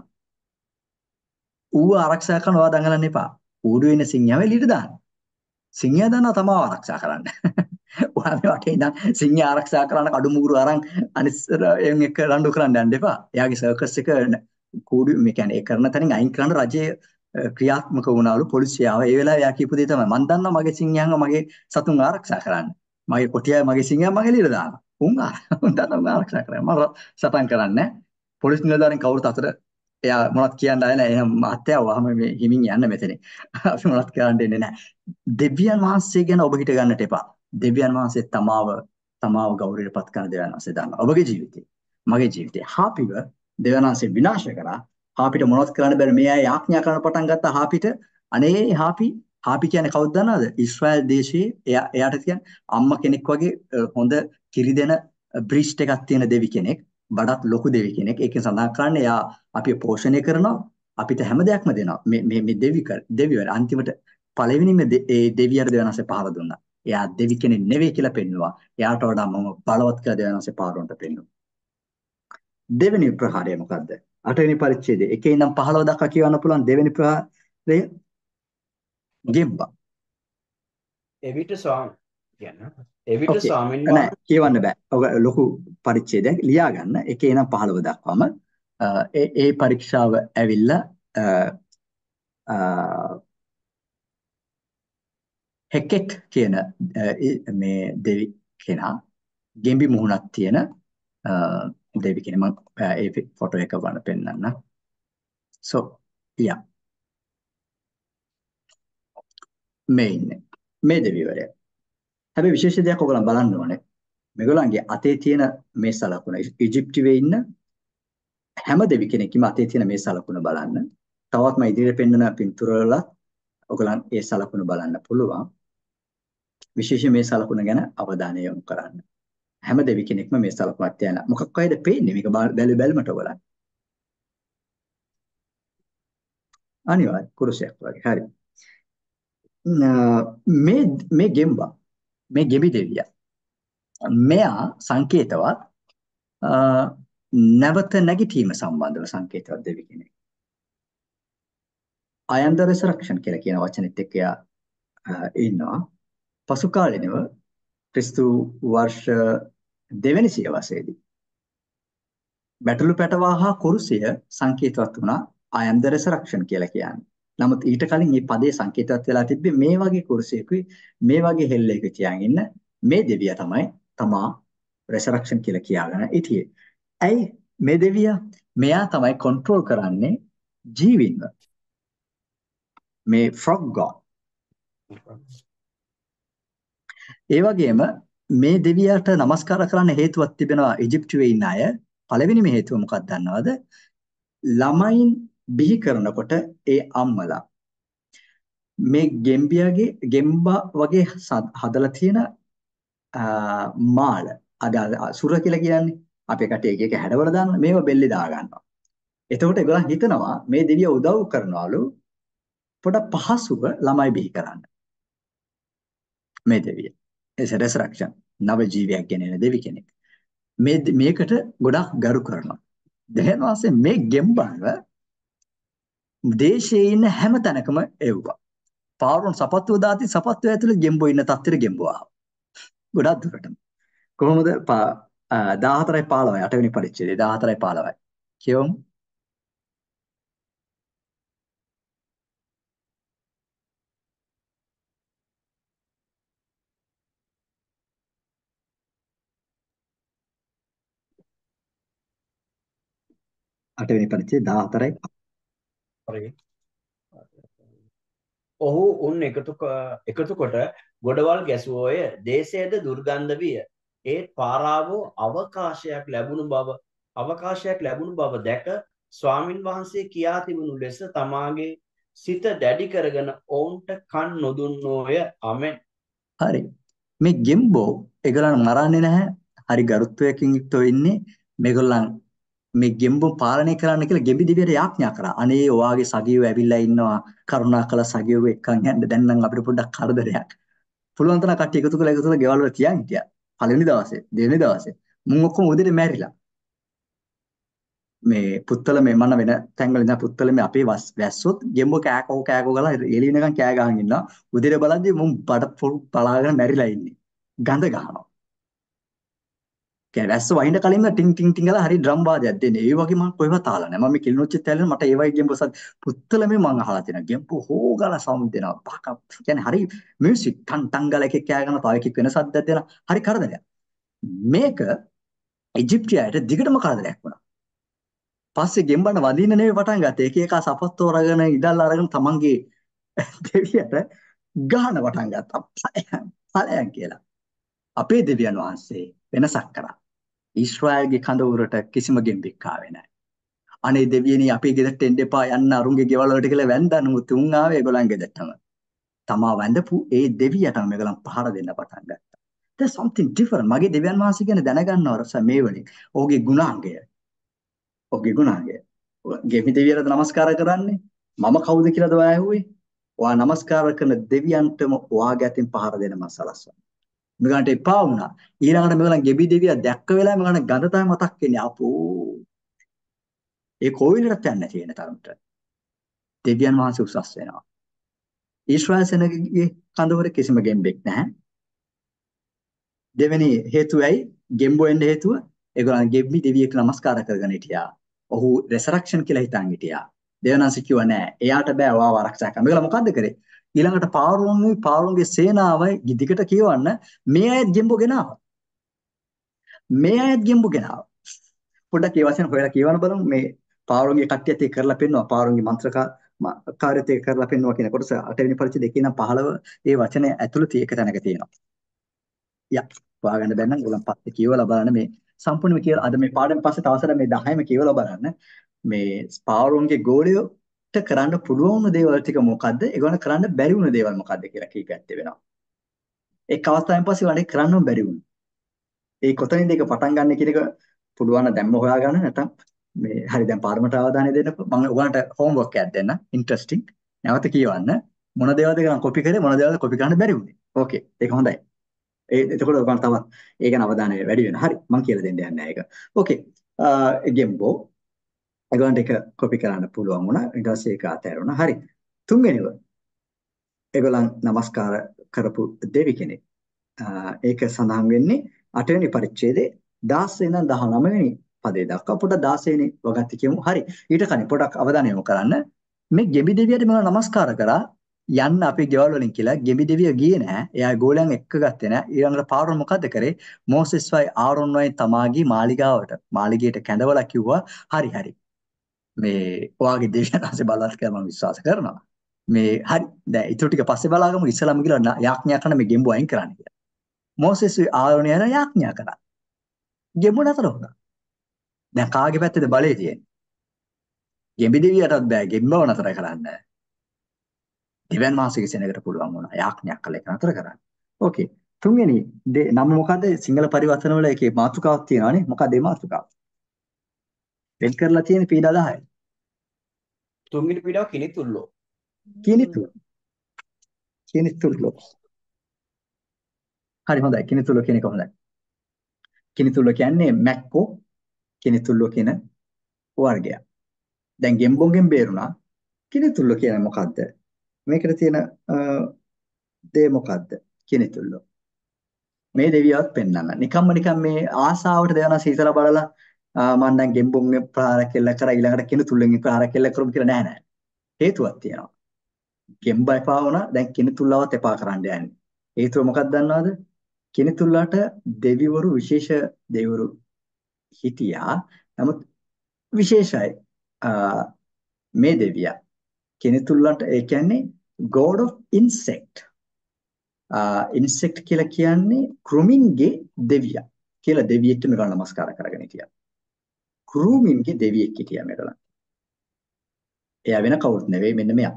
ඌව ආරක්ෂා කරනවා දඟලන්න එපා. ඌඩුවේ ඉන්න සිංහයව එළියට දාන්න. සිංහයා දන්නවා තමව ආරක්ෂා කරන්න. ඔයා මේ වටේ ඉඳන් සිංහයා ආරක්ෂා කරන්න කඩු මුගුරු අරන් අනිස්සර එන් එක රණ්ඩු කරන්න යන්න එපා. එයාගේ සර්කස් එක කූඩු මේ කියන්නේ ඒ කරන තැනින් අයින් කරන්න රජයේ ක්‍රියාත්මක වුණාලු පොලිසිය ආව. ඒ වෙලාවේ එයා කියපු දේ තමයි මම දන්නවා මගේ සිංහයන්ව මගේ සතුන් ආරක්ෂා කරන්න. මගේ කොටියයි මගේ සිංහයා මගේ එළියට දානවා. උන් දන්නවා ආරක්ෂා කරන්න. මම සටන් කරන්නේ පොලිස් නිලධාරීන් කවුරුත් අතර එයා මොනවත් කියන්න ආයේ නැහැ. එහෙනම් මහත්තයා වහම මේ හිමින් යන්න මෙතන. අපි මොනවත් කරන්න දෙන්නේ නැහැ. දෙවියන් වහන්සේ ගැන ඔබ හිත ගන්නට එපා. දෙවියන් වහන්සේ තමාව ගෞරවයටපත් කරන දෙවියන් වහන්සේ දන්නවා. ඔබගේ ජීවිතේ, මගේ ජීවිතේ හාපිව දෙවියන් වහන්සේ විනාශ කරා. හාපිට මොනවත් කරන්න බැරි මේ අය යාඥා කරන්න පටන් ගත්තා හාපිට. අනේ හාපි කියන්නේ කවුද දන්නවද? ඊශ්‍රායල් දේශයේ එයාට කියන්නේ අම්මා කෙනෙක් වගේ හොඳ කිරි දෙන බ්‍රීස්ට් එකක් තියෙන දෙවි කෙනෙක්. වඩාත් ලොකු දෙවි කෙනෙක්. ඒකෙන් සඳහන් කරන්නේ එයා අපිව පෝෂණය කරනවා, අපිට හැම දෙයක්ම දෙනවා. මේ දෙවිවර අන්තිමට පළවෙනිම ඒ දෙවියර දෙවනසේ පහර දුන්නා. එයා දෙවි කෙනෙක් නෙවෙයි කියලා පෙන්නුවා. එයාට වඩා මම බලවත් කියලා දෙවනසේ පහරවන්ට පෙන්නුවා. දෙවෙනි ප්‍රහාරය මොකද්ද? 8 වෙනි පරිච්ඡේදයේ 1 ඉඳන් 15 දක්වා කියවන්න පුළුවන් දෙවෙනි ප්‍රහාරය ගෙම්බා. එවිට එවිට ඕකේ. ස්වාමින් නෑ වහන්සේ කියවන්න බෑ. ඔක ලොකු පරිච්ඡේදයක් ලියා ගන්න. 1 ඉඳන් 15 දක්වාම ඒ පරීක්ෂාව ඇවිල්ලා හෙකෙක් කියන මේ දෙවි කෙනා ගෙම්බි මුහුණක් තියෙන දෙවි කෙනෙක්. මම ඒ ෆොටෝ එක වන්න පෙන්නන්න. so yeah මේ ඉන්නේ මේ දෙවිවරයා. හැබැයි විශේෂ දෙයක් ඔයගොල්ලන් බලන්න ඕනේ. මේගොල්ලන්ගේ අතේ තියෙන මේ සලකුණ ඉජිප්තුවේ ඉන්න හැම දෙවි කෙනෙක්ගේම අතේ තියෙන මේ සලකුණ බලන්න. තවත් මම ඉදිරියට පෙන්නන පින්තූර වල ඔයගොල්ලන් ඒ සලකුණ බලන්න පුළුවන්. විශේෂයෙන් මේ සලකුණ ගැන අවධානය යොමු කරන්න. හැම දෙවි කෙනෙක්ම මේ සලකුණක් තියන මොකක් වයිද පේන්නේ මේක බැලුමට ඔයගොල්ලන්. අනිවාර්ය කුරුසයක් වගේ. හරි. මේ ගෙම්බා මේ ගෙබි දෙවියා මෙයා සංකේතවත් නැවත නැගිටීම සම්බන්ධව සංකේතවත් දෙවි කෙනෙක්. I am the resurrection කියලා කියන වචනෙත් එක්ක එයා ඉන්නවා. පසු කාලිනව ක්‍රිස්තු වර්ෂ දෙවෙනි සියවසේදී බැටළු පැටවා හා කුරුසය සංකේතවත් වුණා I am the resurrection කියලා කියන්නේ. නමුත් ඊට කලින් මේ පදේ සංකේතවත් වෙලා තිබ්බේ මේ වගේ කුරුසයකුයි මේ වගේ හෙල්ලයක තියාගෙන ඉන්න මේ දෙවියා තමයි තමා resurrection කියලා කියාගෙන ඉතියේ. ඇයි මේ දෙවියා මෙයා තමයි control කරන්නේ ජීවින්ව. මේ frog god. ඒ වගේම මේ දෙවියාට নমස්කාර කරන්න හේතුවක් තිබෙනවා ඉජිප්තුවේ ඉන්න අය. පළවෙනිම හේතුව මොකක්ද දන්නවද? ළමයින් බිහි කරනකොට ඒ අම්මලා මේ ගෙම්බා වගේ හදලා තියෙන මාළ අද සුර කියලා කියන්නේ අපේ කටේ එක හැඩවල දාන්න මේව බෙල්ලේ දා ගන්නවා. එතකොට ඒගොල්ලන් හිතනවා මේ දෙවියා උදව් කරනවලු පොඩ පහසුව ළමයි බිහි කරන්න. මේ දෙවිය is a resurrection නව ජීවියක් ගෙනෙන දෙවි කෙනෙක්. මේකට ගොඩක් ගරු කරනවා. දැන් වාසේ මේ ගෙම්බන්ව දේශයේ ඉන්න හැම තැනකම එව්වා. පාරුන් සපත්තුව දාති සපත්තුව ඇතුලේ ගෙම්බෝ ඉන්න තත්ත්වෙට ගෙම්බෝ ආවා. ගොඩක් දුරටම. කොහොමද 14යි 15යි 8 වෙනි පරිච්ඡේදය 14යි 15යි. කියවමු. අටවෙනි පරිච්ඡේදය 14යි. හරි. ඔහු උන් එකතු කොට ගොඩවල් ගැසුවෝය. දේශයේද දුර්ගන්ධ විය. ඒත් පාරාවෝ අවකාශයක් ලැබුණු බව දැක ස්වාමින් වහන්සේ කියා තිබුණු ලෙස තමාගේ සිත දැඩි කරගෙන ඔවුන්ට කන් නොදුන්නෝය. ආමෙන්. හරි. මේ ගෙම්බෝ ඒගොල්ලන් මරන්නේ නැහැ. හරි ගරුත්වයකින් යුක්තව ඉන්නේ. මේගොල්ලන් මේ ගෙම්බෝ පාලනය කරන්න කියලා ගෙම්බි දිවියට යාඥා කරා. අනේ ඔයාගේ සගියෝ ඇවිල්ලා ඉන්නවා. කරුණාකර සගියෝ එක්කන් යන්න. දැන් නම් අපිට පොඩ්ඩක් කරදරයක්. පුළුවන් තරම් කට්ටිය එකතු කරලා ගෙවල් වල තියන් හිටියා. පළවෙනි දවසේ, දෙවෙනි දවසේ මුන් ඔක්කොම උදේට මැරිලා. මේ පුත්තල මේ මන වෙන තැන්වල ඉඳන් පුත්තල මේ අපේ වැස්සොත් ගෙම්බෝ කෑකෝ ගාලා එළිය වෙනකන් කෑ ගහන් ඉන්නවා. උදේට බලද්දි මුන් බඩ පලාගෙන මැරිලා ඉන්නේ. ගඳ ගහනවා. වැස්ස වහින්න කලින්ම ටින් ටින් ටින් ගාලා හරි ඩ්‍රම් වාදයක් දෙන්නේ. ඒ වගේ මම කොහෙවත් අහලා නැහැ. මම මේ කිලිනොච්චිත් ඇල්ලන මට ඒ වගේ ගෙම්බෝ සත් පුත්තල මේ මම අහලා තියෙනවා. ගෙම්බෝ හොගාලා සවුන්ඩ් දෙනවා. බක කියන්නේ හරි මියුසික් ටන් ටන් ගාලා එකෙක් කෑ ගන්නවා. තව එකෙක් වෙන සද්දයක් දෙනවා. හරි කරදරයක්. මේක ඉජිප්තියාට දිගටම කරදරයක් වුණා. පස්සේ ගෙම්බන්න වදින්න නෙවෙයි පටන් ගත්තේ. එක එක සපත්තු අරගෙන ඉදල් අරගෙන තමන්ගේ දෙවියට ගහන පටන් ගත්තා. ඵලයන් කියලා. අපේ දෙවියන් වහන්සේ වෙනසක් කරා. ඊශ්‍රායල්ගේ කඳවුරට කිසිම ගෙම්බෙක් ආවේ නැහැ. අනේ දෙවියනි අපේ ගෙදරට එන්න එපා යන්න අරුන්ගේ ගෙවල් වලට කියලා වැන්දා. නමුත් උන් ආවේ ඒගොල්ලන් ගෙදරටම. තමා වැඳපු ඒ දෙවියටම මේගොල්ලන් පහර දෙන්න පටන් ගත්තා. there's something different. මගේ දෙවියන් වහන්සේ ගැන දැනගන්නවා රස මේ වලින්. ඔහුගේ ගුණාංගය. ඔහුගේ ගුණාංගය. ගෙමි දෙවියන්ට නමස්කාර කරන්නේ. මම කවුද කියලාද ඔයා ඇහුවේ? ඔයා නමස්කාර කරන දෙවියන්ටම ඔයාගේ අතින් පහර දෙන මම සලස්වනවා. මෙගාන්ට එපා වුණා. ඊළඟට මෙගලන් ගෙබි දෙවියා දැක්ක වෙලාවෙ මෙගලන් ගඳ තමයි මතක් වෙන්නේ. අපෝ. ඒ කෝවිලට යන්නේ නැති වෙන තරමට. දෙවියන් වහන්සේ උසස් වෙනවා. ඊශ්‍රායල් සෙනගගේ කඳවුර කිසිම ගෙම්බෙක් නැහැ. දෙවෙනි හේතුව ඇයි? ගෙම්බෝ වෙන්න හේතුව ඒගොල්ලන් ගෙම්බි දෙවියෙක් නමස්කාර කරගෙන හිටියා. ඔහු රෙසරක්ෂන් කියලා හිතන් හිටියා. දෙවනන්සේ කිව්වා නෑ. එයාට බෑ ඔයාව ආරක්ෂා කරන්න. මේගොල්ලෝ මොකද්ද කරේ? ඊළඟට පාරෝන්ගේ සේනාවයි දිගට කියවන්න මේ අයත් ගෙම්බෝ ගෙනාවා. මේ අයත් ගෙම්බෝ ගෙනාවා. පොඩ්ඩක් ඒ වචන හොයලා කියවන්න බලමු. මේ පාරෝන්ගේ කට්ටියත් ඒක කරලා පෙන්නවා. පාරෝන්ගේ කාර්යත් ඒක කරලා පෙන්නවා කියන කොටස 8 වෙනි පරිච්ඡේදය දෙකේ නම් 15 ඒ වචනේ ඇතුළත ඒක තැනක තියෙනවා. යා හොයාගන්න බැන්න නම් ඔයගොල්ලන් පස්සේ කියවලා බලන්න මේ සම්පූර්ණයෙන්ම කියලා අද මේ පාඩම් පස්සේ තවසර මේ 10ම කියවලා බලන්න මේ පාරෝන්ගේ ගෝලියට කරන්න පුළුවන් වුණ දේවල් ටික මොකද්ද? ඒගොල්ලන් කරන්න බැරි වුණ දේවල් මොකද්ද කියලා කීපයක් වෙනවා. එක් අවස්ථාවෙන් පස්සේ වඩේ කරන්නම බැරි වුණා. ඒ කොතනින්ද ඒක පටන් ගන්න කියන එක පුළුවන් නම් දැම්ම හොයාගන්න නැත්නම් මේ හරි දැන් පාඩමට අවධානය දෙන්නකො මම ඔයාලට හෝම්වර්ක් එකක් දෙන්න ඉන්ටරෙස්ටිං නැවත කියවන්න මොන දේවල්ද කරන් කොපි කරේ මොන දේවල්ද කොපි කරන්න බැරි වුණේ ඕකේ ඒක හොඳයි එතකොට ඔයගොල්ලන් තවත් ඒ ගැන අවධානය වැඩි වෙනවා හරි මම කියලා දෙන්න යන්නේ ඒක ඕකේ ගෙම්බෝ ඒගොල්ලන්ට ඒක කොපි කරන්න පුළුවන් වුණා ඊට පස්සේ ඒක අතහැරුණා හරි තුන්වෙනිව ඒගොල්ලන් নমස්කාර කරපු දෙවි කෙනෙක් ඒක සඳහන් වෙන්නේ 8 වෙනි පරිච්ඡේදයේ 16 ඉඳන් 19 වෙනි පදේ දක්වා පොඩ 16 වෙනි වගන්ති කියමු. හරි. ඊට කලින් පොඩක් අවධානය යොමු කරන්න. මේ ගෙබි දෙවියට මම নমස්කාර කරා යන්න අපේ ගෙවල් වලින් කියලා ගෙබි දෙවිය ගියේ නැහැ. එයා ගෝලයන් එක්ක ගත්තේ නැහැ. ඊළඟට පාරොන් මොකද්ද කරේ? මෝසෙස් වයි ආරොන් වයි තමාගේ මාලිගාවට මාලිගයට කැඳවලා කිව්වා හරි හරි. මේ ඔයාගේ දෙවියන් ආසේ බලවත් කියලා මම විශ්වාස කරනවා. මේ හරි. දැන් ඊට ටික පස්සේ බලාගමු ඉස්සලම ගිහලා යාඥා කරන මේ ගෙම්බෝ අයින් කරන්න කියලා. මෝසෙස් ආරොන් යන යාඥා කරා. ගෙම්බෝ නතර වුණා. දැන් කාගේ පැත්තේද බලය තියෙන්නේ? ගෙම්බි දෙවියටත් බෑ ගෙම්බව නතර කරන්න. දෙවියන් වහන්සේගේ සෙනඟට පුළුවන් වුණා යාඥාක් කළ එක නතර කරන්න. ඕකේ. තුන්වෙනි නම මොකද්ද? සිංහල පරිවර්තන වල ඒකේ මාතෘකාවක් තියෙනවානේ. මොකක්ද මේ මාතෘකාව? වෙන් කරලා තියෙන පීඩා 10යි. තුන්වෙනි පීඩාව කිනිතුල්ලෝ. කිනිතුල්ලෝ. හරි හොඳයි. කිනිතුල්ලෝ කියන එක හොඳයි. කිනිතුල්ලෝ කියන්නේ මැක්කෝ කිනිතුල්ලෝ කියන වර්ගය. දැන් ගෙම්බොන්ගෙන් බේරුණා. කිනිතුල්ලෝ කියන්නේ මොකද්ද? මේකට තියෙන දේ මොකද්ද? කිනිතුල්ලෝ. මේ දෙවියවත් පෙන්වන්න. නිකන් මේ ආසාවට දෙවන සීතල බලලා මම දැන් ගෙම්බොන්ගෙන් ප්‍රහාර කෙල්ල කරා ඊළඟට කිනිතුල්ලෙන් ප්‍රහාර කෙල්ල කරුම් කියලා නෑ නෑ. හේතුවක් තියෙනවා. ගෙම්බ එපා වුණා දැන් කිනිතුල්ලවත් එපා කරන්න යන්නේ. හේතුව මොකක්ද දන්නවද? කිනිතුල්ලාට දෙවිවරු විශේෂ දෙවිවරු හිටියා. නමුත් විශේෂයි මේ දෙවියා කෙනෙකුලන්ට ඒ කියන්නේ god of insect insect කියලා කියන්නේ කෘමින්ගේ දෙවියා කියලා දෙවියෙක්ට මේගොල්ලෝ නමස්කාර කරගෙන හිටියා. කෘමින්ගේ දෙවියෙක් හිටියා මේගොල්ලන්. එයා වෙන කවුරුත් නෙවෙයි මෙන්න මෙයා.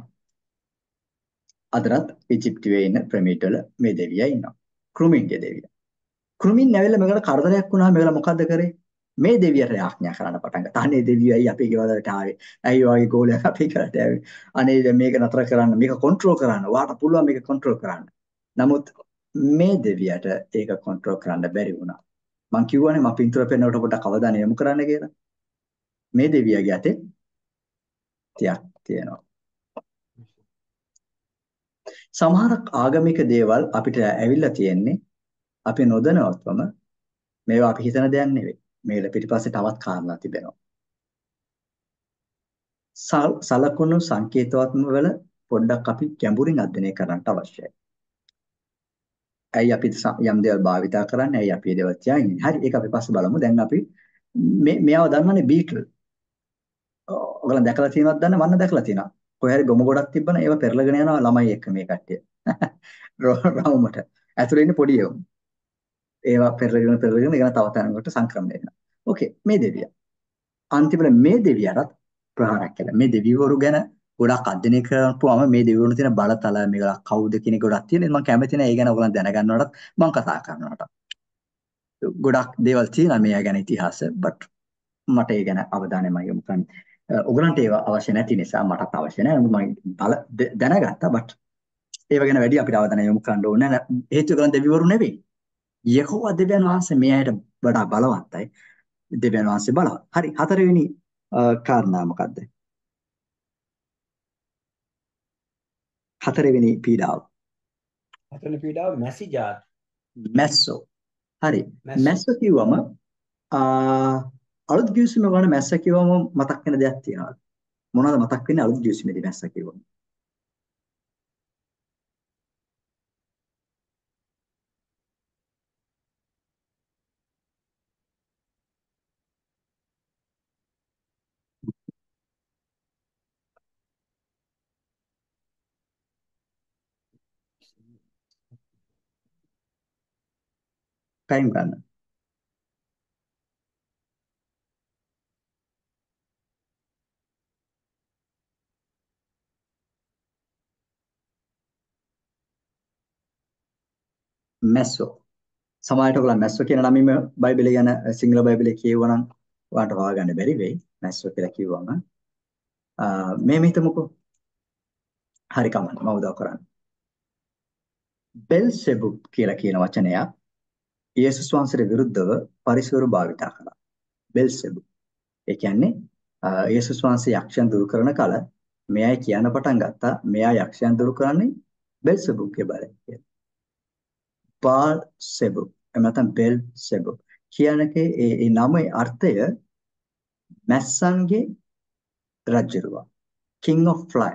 අදටත් ඉජිප්තුවේ ඉන්න ප්‍රමිඩ් වල මේ දෙවියා ඉන්නවා. කෘමින්ගේ දෙවියා. කෘමින් නැවෙලා මේගොල්ලෝ කරදරයක් වුණාම මේගොල්ලෝ මොකද්ද කරේ? මේ දෙවියට යාඥා කරන්න පටන් ගත්තා. අනේ දෙවියෝ අයිය අපේ ගෙවලට ආවේ. ඇයි ඔයගේ ගෝලයා අපේ ගෙවලට ආවේ? අනේ දැන් මේක නතර කරන්න, මේක කන්ට්‍රෝල් කරන්න. ඔයාට පුළුවන් මේක කන්ට්‍රෝල් කරන්න. නමුත් මේ දෙවියට ඒක කන්ට්‍රෝල් කරන්න බැරි වුණා. මං කිව්වනේ මම පින්තූර පෙන්නකොට පොඩ්ඩක් අවධානය යොමු කරන්න කියලා. මේ දෙවියගේ අතේ තියක් තියෙනවා. සමහර ආගමික දේවල් අපිට ඇවිල්ලා තියෙන්නේ අපි නොදැනවත්වම මේවා අපි හිතන දෙයක් නෙවෙයි. මේල පිටිපස්සේ තවත් කාරණා තිබෙනවා. සලකුණු සංකේතවත්ම වල පොඩ්ඩක් අපි ගැඹුරින් අධ්‍යයනය කරන්නට අවශ්‍යයි. ඇයි අපි යම් දේවල් භාවිතා කරන්නේ? ඇයි අපි මේ දේවල් කියන්නේ? හරි ඒක අපි පස්සේ බලමු. දැන් අපි මෙයාව දන්නවනේ බීටල්. ඔයගොල්ලෝ දැකලා තියෙනවද දන්නේ? මම දැකලා තියෙනවා. කොහේ හරි ගොම ගොඩක් තිබ්බනම් ඒව පෙරලගෙන යනවා ළමයි එක්ක මේ කට්ටිය. රවුමට. ඇතුලේ ඉන්නේ පොඩි ඒවා. ඒවා පෙරලගෙන ඒක තව තැනකට සංක්‍රමණය වෙනවා. ඕකේ මේ දෙවියා. අන්තිමට මේ දෙවියටත් ප්‍රහාරයක් කළා. මේ දෙවිවරු ගැන ගොඩක් අධ්‍යයනය කරපුවම මේ දෙවිවරුන් තියෙන බලතල මේගොල්ලෝ කවුද කියන එක ගොඩක් තියෙනවා. මම කැමති නැහැ ඒ ගැන ඔයගොල්ලන් දැනගන්නවටත් මම කතා කරනවට. ගොඩක් දේවල් තියෙනවා මේ ගැන ඉතිහාස but මට ඒ ගැන අවධානය මම යොමු කරන්නේ. ඔයගොල්ලන්ට ඒව අවශ්‍ය නැති නිසා මටත් අවශ්‍ය නැහැ. මම දැනගත්තා but ඒව ගැන වැඩි අපිට අවධානය යොමු කරන්න ඕනේ නැහැ. හේතුව ගන්න දෙවිවරු නෙවෙයි. යෙහෝවා දෙවියන් වහන්සේ මේ අයට වඩා බලවත්යි. දෙවියන් වහන්සේ බලවත්. හරි හතරවෙනි කාරණා මොකද්ද? හතරවෙනි පීඩාව. හතරවෙනි පීඩාව මැසි ජාති. මැස්සෝ. හරි. මැස්සෝ. මැස්සෝ කිව්වම අලුත් ගිවිසුම ගන්න මැස්ස කිව්වම මතක් වෙන දෙයක් තියෙනවා. මොනවද මතක් වෙන්නේ අලුත් ගිවිසුමේදී මැස්ස කිව්වම? ටයිම් ගන්න. මැස්සෝ. සමහරවිට ඔයගොල්ලන් මැස්සෝ කියන නමින්ම බයිබලය ගැන සිංහල බයිබලයේ කියවනම් ඔයාලට හොයාගන්න බැරි වෙයි. මැස්සෝ කියලා කිව්වම මේ හිතමුකෝ. හරි කමන්න මම උදව් කරන්න. බෙල්සෙබුබ් කියලා කියන වචනය යේසුස් වහන්සේට විරුද්ධව පරිසවරු භාවිතා කළා. බෙල්සෙබුබ්. ඒ කියන්නේ යේසුස් වහන්සේ යක්ෂයන් දුරු කරන කල මෙයයි කියන්න පටන් ගත්තා මෙයා යක්ෂයන් දුරු කරන්නේ බෙල්සෙබුබ්ගේ බලයෙන් කියලා. බාල් සෙබුබ් එහෙම නැත්නම් බෙල් සෙබුබ් කියනකේ ඒ නමේ අර්ථය මැස්සන්ගේ රජුරුවා. King of Fly.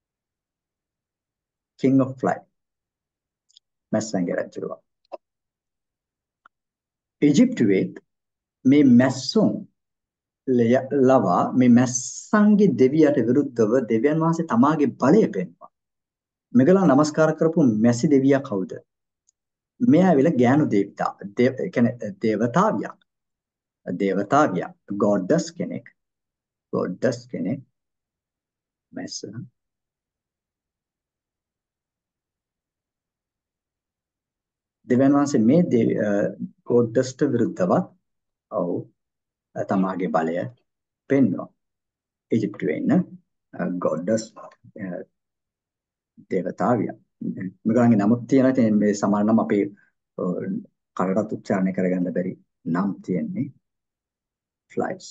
King of Fly. මැස්සන්ගේ රජුරුවා. ඊජිප්තුවේ මේ මැස්සොන් ලවා මේ මැස්සන්ගේ දෙවියට විරුද්ධව දෙවියන් වහන්සේ තමාගේ බලය පෙන්වුවා. මෙගලා නමස්කාර කරපු මැසි දෙවියා කවුද? මෙයා ඇවිල්ලා ගෑනු දේවතා. ඒ කියන්නේ දේවතාවියක්. දේවතාවියක්. goddess කෙනෙක්. goddess කෙනෙක්. මැස්ස. දෙවියන් වහන්සේ මේ goddessට විරුද්ධව තමාගේ බලය පෙන්වුවා. ඊජිප්තුවේ ඉන්න goddess දේවතාවිය. මේගොල්ලන්ගේ නමුත් තියෙනවා. ඉතින් මේ සමාන නම් අපේ කනටත් උච්චාරණය කරගන්න බැරි නම් තියෙන්නේ. flies.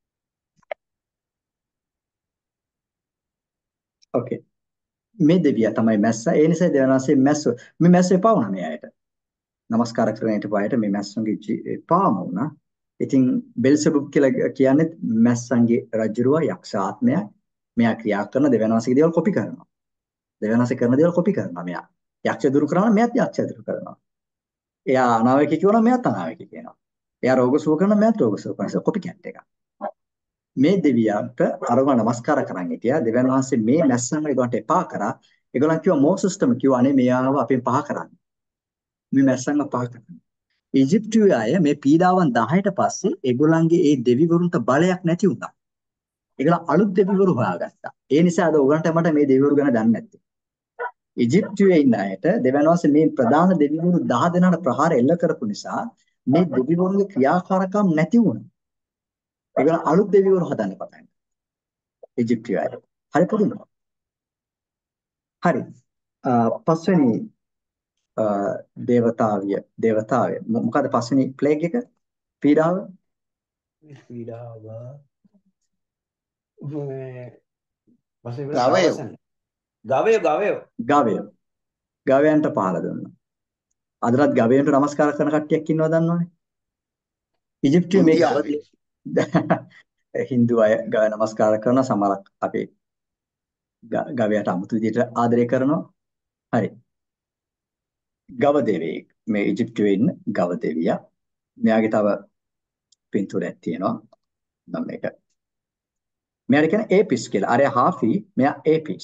okay. මේ දෙවියා තමයි මැස්ස. ඒ නිසා දෙවියන් වහන්සේ මැස්සෝ මේ මැස්ස එපා වුණා මේ අයට. නමස්කාර කරන ඊට පස්සේ මේ මැස්සන්ගේ එපාම වුණා. ඉතින් බෙල්සෙබුබ් කියලා කියන්නේ මැස්සන්ගේ රජුරුවා යක්ෂ ආත්මයක්. මෙයා ක්‍රියා කරන දෙවියන් වහන්සේගේ දේවල් කොපි කරනවා. දෙවියන් වහන්සේ කරන දේවල් කොපි කරනවා මෙයා. යක්ෂ දුරු කරනවා මෙයාත් යක්ෂ දුරු කරනවා. එයා අනාවැකි කියනවා මෙයාත් අනාවැකි කියනවා. එයා රෝග සුව කරනවා මෙයාත් රෝග සුව කරනවා. කොපි කැට් එකක්. මේ දෙවියන්ට අරව නමස්කාර කරන් හිටියා. දෙවියන් වහන්සේ මේ මැස්සන් ඒගොල්ලන්ට එපා කරා. ඒගොල්ලන් කිව්වා මෝසස්ටම කිව්වා අනේ මෙයාව අපෙන් පහ කරන්න. මේ මැස්සන්ව පහ කරන්න. ඊජිප්තුවේ අය මේ පීඩාවන් 10ට පස්සේ ඒගොල්ලන්ගේ ඒ දෙවිවරුන්ට බලයක් නැති වුණා. ඒගොල්ලන් අලුත් දෙවිවරු හොයාගත්තා. ඒ නිසා අද ඔයගොල්ලන්ට මට මේ දෙවිවරු ගැන දන්නේ නැත්තේ. ඊජිප්තුවේ ඉන්න අයට දෙවියන් වහන්සේ මේ ප්‍රධාන දෙවිවරු 10 දෙනාට ප්‍රහාර එල්ල කරපු නිසා මේ දෙවිවරුන්ගේ ක්‍රියාකාරකම් නැති වුණා. ඒගොල්ලන් අලුත් දෙවිවරු හදන්න පටන් ගත්තා. ඊජිප්තුවේ අය. හරි පුදුමයි. හරි. පස්වෙනි දේවතාවය මොකද පස්වෙනි ප්ලේග් එක? පීඩාව. පීඩාව ගවයන්ට පහළ දුන්නා. අදටත් ගවයන්ට නමස්කාර කරන කට්ටියක් ඉන්නවා දන්නවනේ. ඊජිප්තුවේ මේ හින්දු අය ගව නමස්කාර කරන සමහරක් අපේ ගවයට අමුතු විදිහට ආදරය කරනවා. හරි. ගව දෙවියෙක් මේ ඊජිප්තුවේ ඉන්න ගව දෙවියා. මෙයාගේ තව පින්තූරයක් තියෙනවා. මම මේක මෙයාට කියන ඒපිස් කියලා. අරයා හාෆි මෙයා ඒපිස්.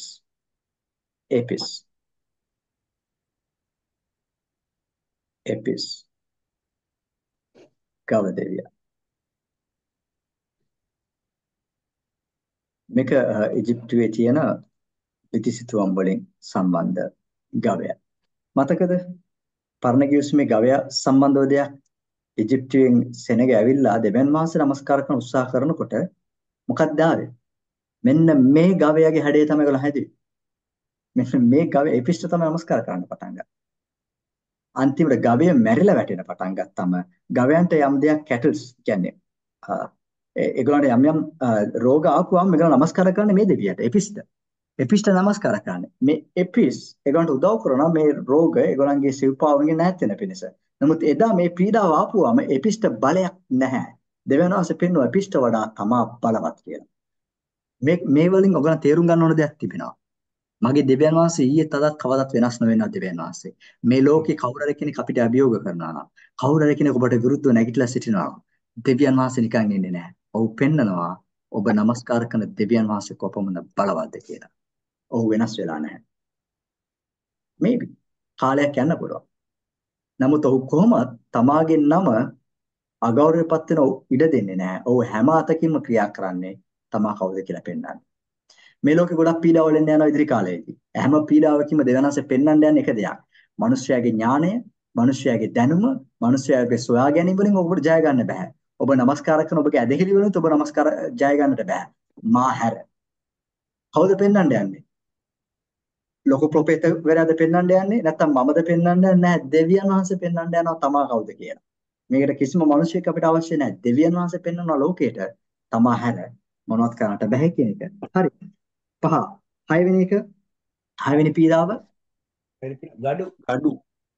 ගව දෙවියා. මේක ඊජිප්තුවේ තියෙන ලිතිසිතුවම් වලින් සම්බන්ධ ගවයා. මතකද? පරණ ගිවිසුමේ ගවයා සම්බන්ධව දෙයක් ඊජිප්තුවෙන් සෙනග ඇවිල්ලා දෙවියන් වහන්සේ නමස්කාර කරන උත්සාහ කරනකොට මොකක්ද ආවේ? මෙන්න මේ ගවයාගේ හැඩය තමයි ඒගොල්ලෝ හැදුවේ. මෙන්න මේ ගවයා එපිෂ්ට තමයි නමස්කාර කරන්න පටන් ගත්තේ. අන්තිමට ගවය මැරිලා වැටෙන පටන් ගත්තම ගවයන්ට යම් දෙයක් කැටල්ස් කියන්නේ ඒගොල්ලන්ට යම් යම් රෝග ආපුවාම ඒගොල්ලෝ නමස්කාර කරන්නේ මේ දෙවියට එපිෂ්ට. එපිෂ්ට නමස්කාර කරන්නේ. මේ එපිස් ඒගොල්ලන්ට උදව් කරනවා මේ රෝග ඒගොල්ලන්ගේ සිව්පාවන්ගෙන් ඈත් වෙන පිණිස. නමුත් එදා මේ පීඩාව ආපුවාම එපිෂ්ට බලයක් නැහැ. දෙවියන් වහන්සේ පෙන්වුවා එපිෂ්ට වඩා තමා බලවත් කියලා. මේ වලින් ඔයගොල්ලන් තේරුම් ගන්න ඕන දෙයක් තිබෙනවා. මගේ දෙවියන් වහන්සේ ඊයේ තදත් කවදත් වෙනස් නොවෙනා දෙවියන් වහන්සේ. මේ ලෝකේ කවුරු හරි කෙනෙක් අපිට අභියෝග කරනවා නම්, කවුරු හරි කෙනෙක් ඔබට විරුද්ධව නැගිටලා සිටිනවා නම්, දෙවියන් වහන්සේ නිකන් ඉන්නේ නැහැ. ඔව් පෙන්නනවා ඔබ නමස්කාර කරන දෙවියන් වහන්සේ කොපමණ බලවත්ද කියලා. ඔව් වෙනස් වෙලා නැහැ. මේබි කාලයක් යන්න පුළුවන්. නමුත් ඔහු කොහොමත් තමාගේ නම අගෞරවපත් වෙන ඉඩ දෙන්නේ නැහැ. ඔහු හැම අතකින්ම ක්‍රියා කරන්නේ තමා කවුද කියලා පෙන්වන්න. මේ ලෝකේ ගොඩක් පීඩාවල් එන්න යනවා ඉදිරි කාලයේදී. හැම පීඩාවකින්ම දෙවනසේ පෙන්වන්න යන එක දෙයක්. මිනිස්යාගේ ඥාණය, මිනිස්යාගේ දැනුම, මිනිස්යාගේ සොයා ගැනීම වලින් ඔබට ජය ගන්න බෑ. ඔබ නමස්කාර කරන ඔබගේ ඇදහිලි වලින් ඔබ නමස්කාර ජය ගන්නට බෑ. මා හැර. කවුද පෙන්වන්න යන්නේ? ලොකු ප්‍රොෆෙට් වෙරද පෙන්වන්න යන්නේ නැත්නම් මමද පෙන්වන්න නැහැ දෙවියන් වහන්සේ පෙන්වන්න යනවා තමා කවුද කියලා. මේකට කිසිම මිනිසෙක් අපිට අවශ්‍ය නැහැ. දෙවියන් වහන්සේ පෙන්වනවා ලෝකයට තමා හැර මොනවත් කරන්නට බෑ කියන එක. හරි. 5. 6 වෙනි එක 6 වෙනි පීඩාව ගඩු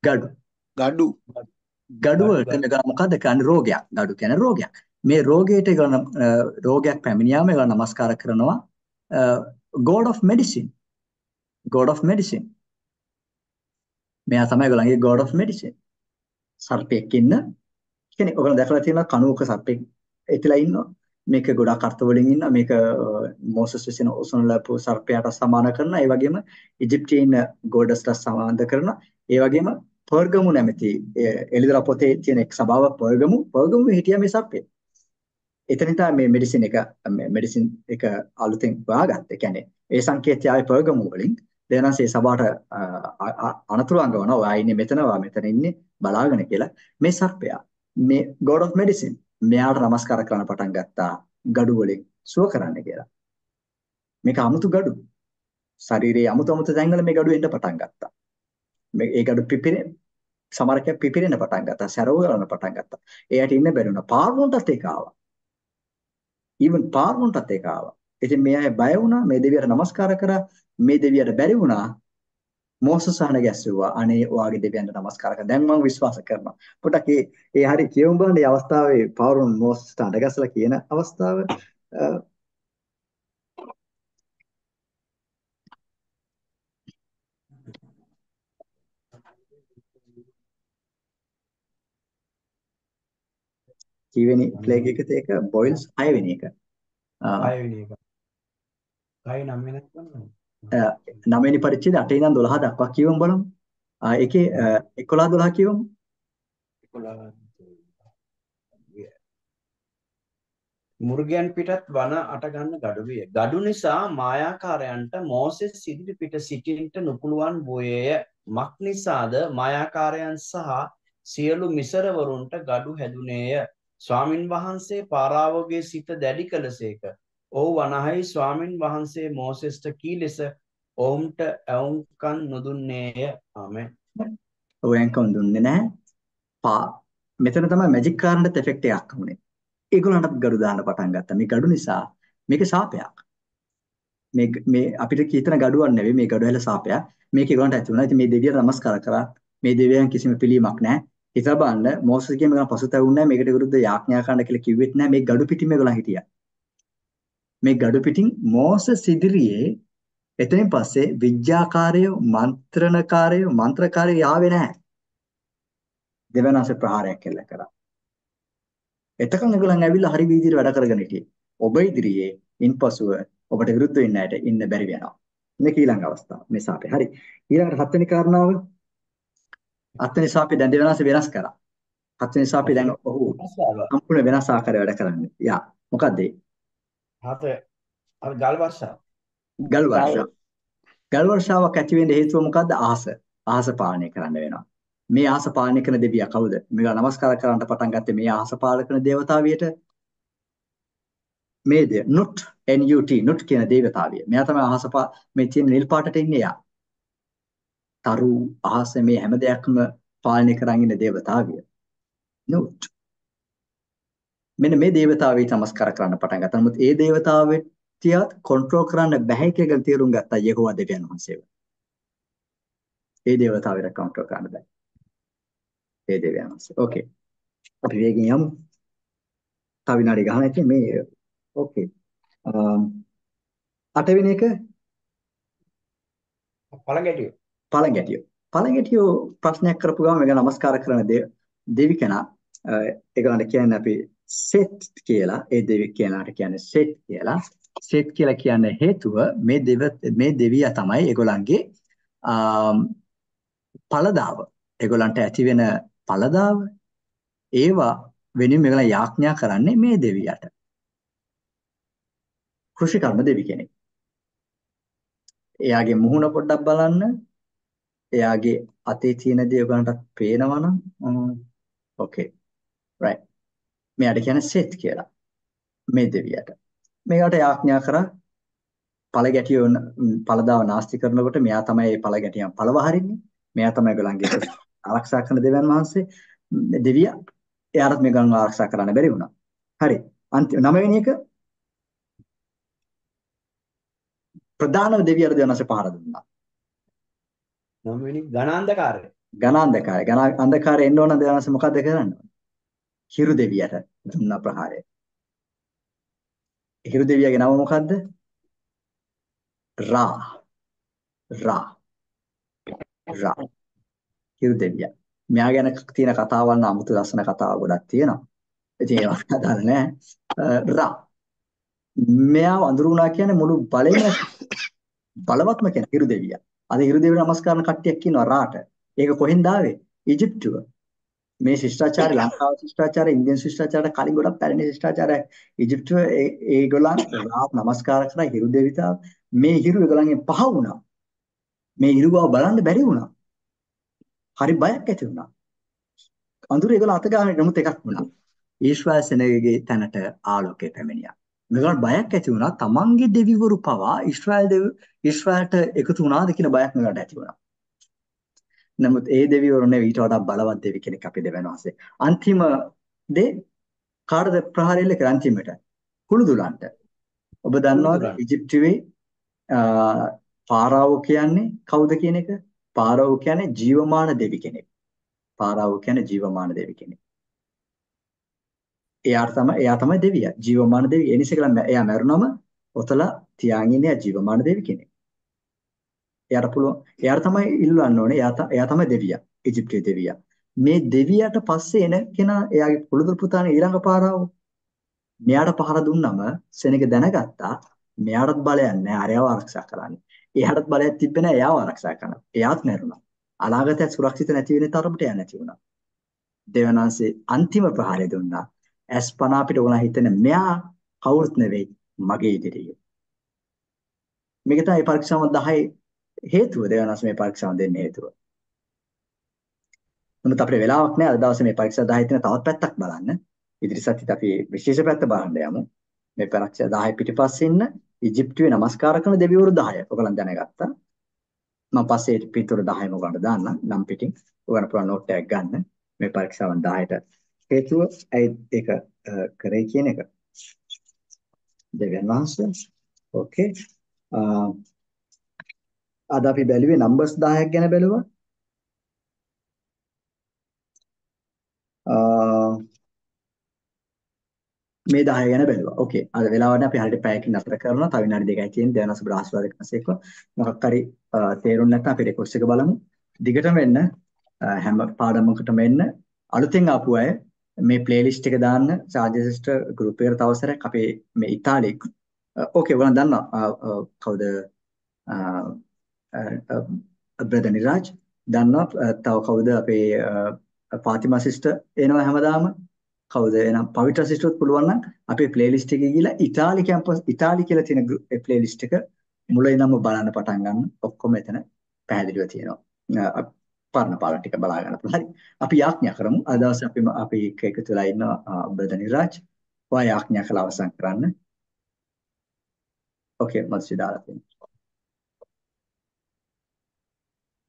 ගඩුව කියන්නේ මොකද්ද? කියන්නේ රෝගයක්. ගඩු කියන්නේ රෝගයක්. මේ රෝගයට ගන්න රෝගයක් පැමිණියාම ඒවා නමස්කාර කරනවා God of medicine. God of medicine. මෙයා තමයි ඒගොල්ලන්ගේ God of medicine. සර්පෙක් ඉන්න කෙනෙක්. ඔයගොල්ලෝ දැකලා තියෙනවා කණුවක සර්පෙක් එතිලා ඉන්නවා. මේක ගොඩාක් අර්ථ වලින් ඉන්නවා. මේක මොසස් විසින් ඔසවන ලැබපු සර්පයාට සමාන කරනවා. ඒ වගේම ඉජිප්තියේ ඉන්න ගෝඩස්ට සමාන කරනවා. ඒ වගේම පර්ගමු නැමැති එළිදර පොතේ තියෙන එක් සභාවක් පර්ගමු හිටියා මේ සර්පේ. එතනින් තමයි මේ මෙඩිසින් එක අලුතෙන් හොයාගත්තේ. කියන්නේ ඒ සංකේතය ආවේ පර්ගමු වලින්. දෙවනසේ සභාවට අනතුරු අඟවනවා. ඔයා ඉන්නේ මෙතන, ඔයා මෙතන ඉන්නේ බලාගෙන කියලා. මේ සර්පයා මේ God of medicine මෙයාට නමස්කාර කරන්න පටන් ගත්තා ගඩු වලින් සුව කරන්න කියලා. මේක අමුතු ගඩු. ශරීරයේ අමුතු තැන්වල මේ ගඩු එන්න පටන් ගත්තා. ඒ ගඩු පිපිරෙන සමහරකයක් පිපිරෙන්න පටන් ගත්තා. සැරව ගලන පටන් ගත්තා. එයාට ඉන්න බැරි වුණා. පාර්වුන්ටත් ඒක ආවා. even පාර්වුන්ටත් ඒක ආවා. ඉතින් මේ අය බය වුණා. මේ දෙවියට නමස්කාර කරා. මේ දෙවියට බැරි වුණා. මෝසස් අහන ගැස්සුවා. අනේ ඔයාගේ දෙවියන්ට නමස්කාර කරා. දැන් මම විශ්වාස කරනවා. පොඩක් ඒ හරි කියමු බලන්න. මේ අවස්ථාවේ පාර්වුන් මෝසස්ට අඬගස්සලා කියන අවස්ථාව කීවෙනි ප්ලේග් එකද ඒක බොයිල්ස් 6 වෙනි එක. 6 වෙනි එක. 6 9 වෙනකම් 9 වෙනි පරිච්ඡේද 8 ඉඳන් 12 දක්වා කියවමු බලමු. ඒකේ 11 12 කියවමු. 11 මුර්ගයන් පිටත් වන අට ගන්න ගඩු විය. ගඩු නිසා මායාකාරයන්ට මෝසෙස් ඉදිරි පිට සිටින්නට නොපුළුවන් වූයේය. මක් නිසාද මායාකාරයන් සහ සියලු මිසරවරුන්ට ගඩු හැදුනේය. ස්වාමින් වහන්සේ පාරාවෝගේ සිත දැඩි කළසේක. ඔහු වනහයි ස්වාමින් වහන්සේ මෝසෙස්ට කී ලෙස ඔවුන්ට ඇවුම්කන් නොදුන්නේය. ආමෙන්. ඔයන්කම් දුන්නේ නැහැ. මෙතන තමයි මැජික් කාරණට එෆෙක්ට් එකක් වුනේ. ඒගොල්ලන්ට ගඩු දාන්න පටන් ගත්තා. මේ ගඩු නිසා මේක සාපයක්. මේ අපිට කීතන ගඩුවක් නෙවෙයි මේ ගඩු හැල සාපයක්. මේක ඒගොල්ලන්ට ඇති වුණා. ඉතින් මේ දෙවියට නමස්කාර කරා. මේ දෙවියන් කිසිම පිළීමක් නැහැ. හිතා බලන්න මෝසස් කියන මේක පසුතැවුන්නේ නැහැ. මේකට විරුද්ධව යාඥා කරන්න කියලා කිව්වෙත් නැහැ. මේ ගඩු පිටින් මේගොල්ලන් හිටියා. මේ ගඩු පිටින් මෝසස් ඉදිරියේ එතනින් පස්සේ විද්‍යාකාරයෝ මන්ත්‍රකාරයෝ ආවේ නැහැ. දෙවනාසේ ප්‍රහාරයක් කළා කරා. එතකන් ඒගොල්ලන් ඇවිල්ලා හරි වීදියේ වැඩ කරගෙන හිටියේ. ඔබ ඉදිරියේ ඉන්පසුව ඔබට විරුද්ධ වෙන්න ඇයට ඉන්න බැරි වෙනවා. මේක ඊළඟ අවස්ථාව. මේ සාපේ. හරි. ඊළඟට 7 වෙනි කාරණාව. 7 වෙනි සාපේ දැන් දෙවනාසේ වෙනස් කරා. 7 වෙනි සාපේ දැන් ඔහු සම්පූර්ණ වෙනස් ආකාරයක වැඩ කරන්නේ. යා. මොකද්ද ඒ? අර ගල් වර්ෂාව. ගල් වර්ෂාව. ගල් වර්ෂාවක් ඇති වෙන්න හේතුව මොකද්ද? අහස. අහස පාලනය කරන්න වෙනවා. මේ අහස පාලනය කරන දෙවියා කවුද? මේවා නමස්කාර කරන්න පටන් ගත්තේ මේ අහස පාලනය කරන දේවතාවියට. මේ නුට් NUT නුට් කියන දේවතාවිය. මෙයා තමයි අහස මේ තියෙන නිල් පාටට ඉන්නේ යා. තරු අහස මේ හැම දෙයක්ම පාලනය කරන් ඉන්න දේවතාවිය. නුට්. මෙන්න මේ දේවතාවී නමස්කාර කරන්න පටන් ගත්තා. නමුත් ඒ දේවතාවෙත් කන්ට්‍රෝල් කරන්න බැහැ කියලා තේරුම් ගත්තා යෙහෝවා දෙවියන් වහන්සේව. ඒ දේවතාවෙට කන්ට්‍රෝල් කරන්න බෑ. ඒ දෙවියන් වහන්සේ. ඕකේ. අපි වේගෙන් යමු. තව විනාඩි ගානක් ඉතින් මේ ඕකේ. අටවෙනි එක පළඟැටියෝ ප්‍රශ්නයක් කරපු ගමන් මේක නමස්කාර කරන දෙවි කෙනා ඒගොල්ලන්ට කියන්නේ අපි සෙත් කියලා. ඒ දෙවි කෙනාට කියන්නේ සෙත් කියලා. සෙත් කියලා කියන්නේ හේතුව මේ දෙවියා තමයි ඒගොල්ලන්ගේ පළදාව. ඒගොල්ලන්ට ඇති වෙන පළදාව ඒවා වෙනින් මේගොල්ලන් යාඥා කරන්නේ මේ දෙවියට. කෘෂිකර්ම දෙවි කෙනෙක්. එයාගේ මුහුණ පොඩ්ඩක් බලන්න. එයාගේ අතේ තියෙන දේ ඔයගලන්ට පේනවා නම් ඕකේ රයිට්. මෙයාට කියන්නේ සෙත් කියලා. මේ දෙවියට. මේකට යාඥා කරා පළගැටියෝ පළදාව නාස්ති කරනකොට මෙයා තමයි මේ පළගැටියන් පළව හරින්නේ. මෙයා තමයි ඒගොල්ලන්ගේ ආරක්ෂා කරන දෙවියන් වහන්සේ. දෙවියා එයාට මේගොල්ලන් ආරක්ෂා කරන්න බැරි වුණා. හරි. අන්තිම 9 වෙනි එක ප්‍රධානම දෙවියන්ට දෙවනස පහර දුන්නා. 9 වෙනි ඝනාන්ධකාරය. අන්ධකාරය එන්න ඕන දෙවනස මොකද්ද කරන්නේ? හිරු දෙවියට දුන්නා ප්‍රහාරය. හිරු දෙවියගේ නම මොකද්ද? රා. හිරු දෙවියා. මෙයා ගැන තියෙන කතාවල් නම් අමුතු ලස්සන කතාව ගොඩක් තියෙනවා. ඉතින් ඒවා අදාළ නැහැ. රා. මෙයා අඳුරුණා කියන්නේ මුළු බලෙම බලවත්ම කෙනෙක් හිරු දෙවියා. අද හිරු දෙවියන් නමස්කාරන කට්ටියක් ඉන්නවා රාට. ඒක කොහෙන්ද ආවේ? ඊජිප්තුව. මේ ශිෂ්ටාචාරය ලංකාව ශිෂ්ටාචාරය ඉන්දියන් ශිෂ්ටාචාරයට කලින් ගොඩක් පැරණි ශිෂ්ටාචාරය. ඊජිප්තුව ඒගොල්ලන් රාත් නමස්කාර කරලා හිරු දෙවිතා මේ හිරු ඒගොල්ලන්ගෙන් පහ වුණා. මේ හිරු බව බලන්න බැරි වුණා. හරි බයක් ඇති වුණා. අඳුර ඒගොල්ලන් අත ගානේ නමුත් එකක් වුණා. ඊශ්වර සෙනගගේ තැනට ආලෝකය පැමිණියා. මේගොල්ලන් බයක් ඇති වුණා. තමන්ගේ දෙවිවරු පවා ඊශ්වරයට එකතු වුණාද කියන බයක් මේගොල්ලන්ට ඇති වුණා. නමුත් ඒ දෙවිවරු නෙවෙයි ඊට වඩා බලවත් දෙවි කෙනෙක් අපේ දෙවියන් වහන්සේ. අන්තිම දේ කාටද ප්‍රහාරයල කරන්නේ අන්තිමට? කුළුදුලන්ට. ඔබ දන්නවද ඊජිප්තුවේ පාරාවෝ කියන්නේ කවුද කියන එක? පාරාවෝ කියන්නේ ජීවමාන දෙවි කෙනෙක්. එයා තමයි දෙවියා. ජීවමාන දෙවි. ඒ නිසා එයා මැරුණම ඔතලා තියාගෙන ඉන්නේ ජීවමාන දෙවි කෙනෙක්. එයාට පුළුවන්. එයාට තමයි ඉල්ලන්න ඕනේ. එයා තමයි දෙවියා. ඊජිප්තුවේ දෙවියා. මේ දෙවියට පස්සේ එන කෙනා එයාගේ කුළුදුරු පුතානේ ඊළඟ පාරාවෝ. මෙයාට පහර දුන්නම සෙනග දැනගත්තා. මෙයාටත් බලයක් නැහැ. අරයව ආරක්ෂා කරන්නේ. එයාටත් බලයක් තිබ්බේ නැහැ. එයාව ආරක්ෂා කරන්න. එයාත් මැරුණා. අනාගතය සුරක්ෂිත නැති වෙන තරමට එයා නැති වුණා. දෙවනාංශේ අන්තිම ප්‍රහාරය දුන්නා. ඇස්පනා අපිට ඕන හිතෙන මෙයා කවුරුත් නෙවෙයි මගේ ඉදිරියේ. මේක තමයි පරීක්ෂාව 10 හේතුව. දෙවනාංශ මේ පරීක්ෂාව දෙන්න හේතුව. නමුත් අපිට වෙලාවක් නැහැ අද දවසේ මේ පරීක්ෂා 10 තියෙන තවත් පැත්තක් බලන්න. ඉදිරි සතියේදී අපි විශේෂ පැත්ත බලන්න යමු. මේ පරීක්ෂා 10 පිටිපස්සේ ඉන්න ඊජිප්තුවේ නමස්කාර කරන දෙවිවරු 10. ඔයගලන් දැනගත්තා. මම පස්සේ පිටුර 10 මොකටද දාන්න නම් පිටින් ඔයගොල්ලෝ පුළුවන් නෝට් එකක් ගන්න. මේ පරීක්ෂාවන් 10ට හේතුව ඇයි ඒක කරේ කියන එක. දෙවියන් වහන්සේ. ඕකේ. අද අපි බැලුවේ නම්බර්ස් 10ක් ගැන බැලුවා. මේ 10 ගැන බැලුවා. ඕකේ. අද වෙලාවට අපි හරියට පැයකින් අතර කරනවා. තව විනාඩි 2යි තියෙන. දෙවනස් ඔබ ආශිර්වාද කරනසේක මොකක් හරි තේරුම් නැත්නම් අපි රෙකෝඩ්ස් එක බලමු. දිගටම එන්න හැම පාඩමකටම එන්න. අලුතෙන් ආපු අය මේ ප්ලේලිස්ට් එක දාන්න. සාජය සිස්ටර් ගෲප් එකට තව සැරයක් අපේ මේ ඉතාලි ඕකේ ඔයගොල්ලන් දන්නවා කවුද බ්‍රදර් නිරාජ් දන්නවා තව කවුද අපේ ෆාතිමා සිස්ටර් එනවා හැමදාම කවුද එනම් පවිත්‍ර සිස්ටර්ත් පුළුවන් නම් අපේ ප්ලේලිස්ට් එකේ ගිහලා ඉතාලි කැම්පස් ඉතාලි කියලා තියෙන ප්ලේලිස්ට් එක මුලින් ඉඳන්ම බලන්න පටන් ගන්න ඔක්කොම එතන පැහැදිලිව තියෙනවා. පරණ පාඩම් ටික බලා ගන්න පුළුවන්. හරි. අපි යාඥා කරමු. අද දවසේ අපි එක්ක එකතු වෙලා ඉන්න බ්‍රදර් නිරාජ්. ඔයා යාඥා කළ අවසන් කරන්න. ඕකේ මම සිතාලා තියෙනවා.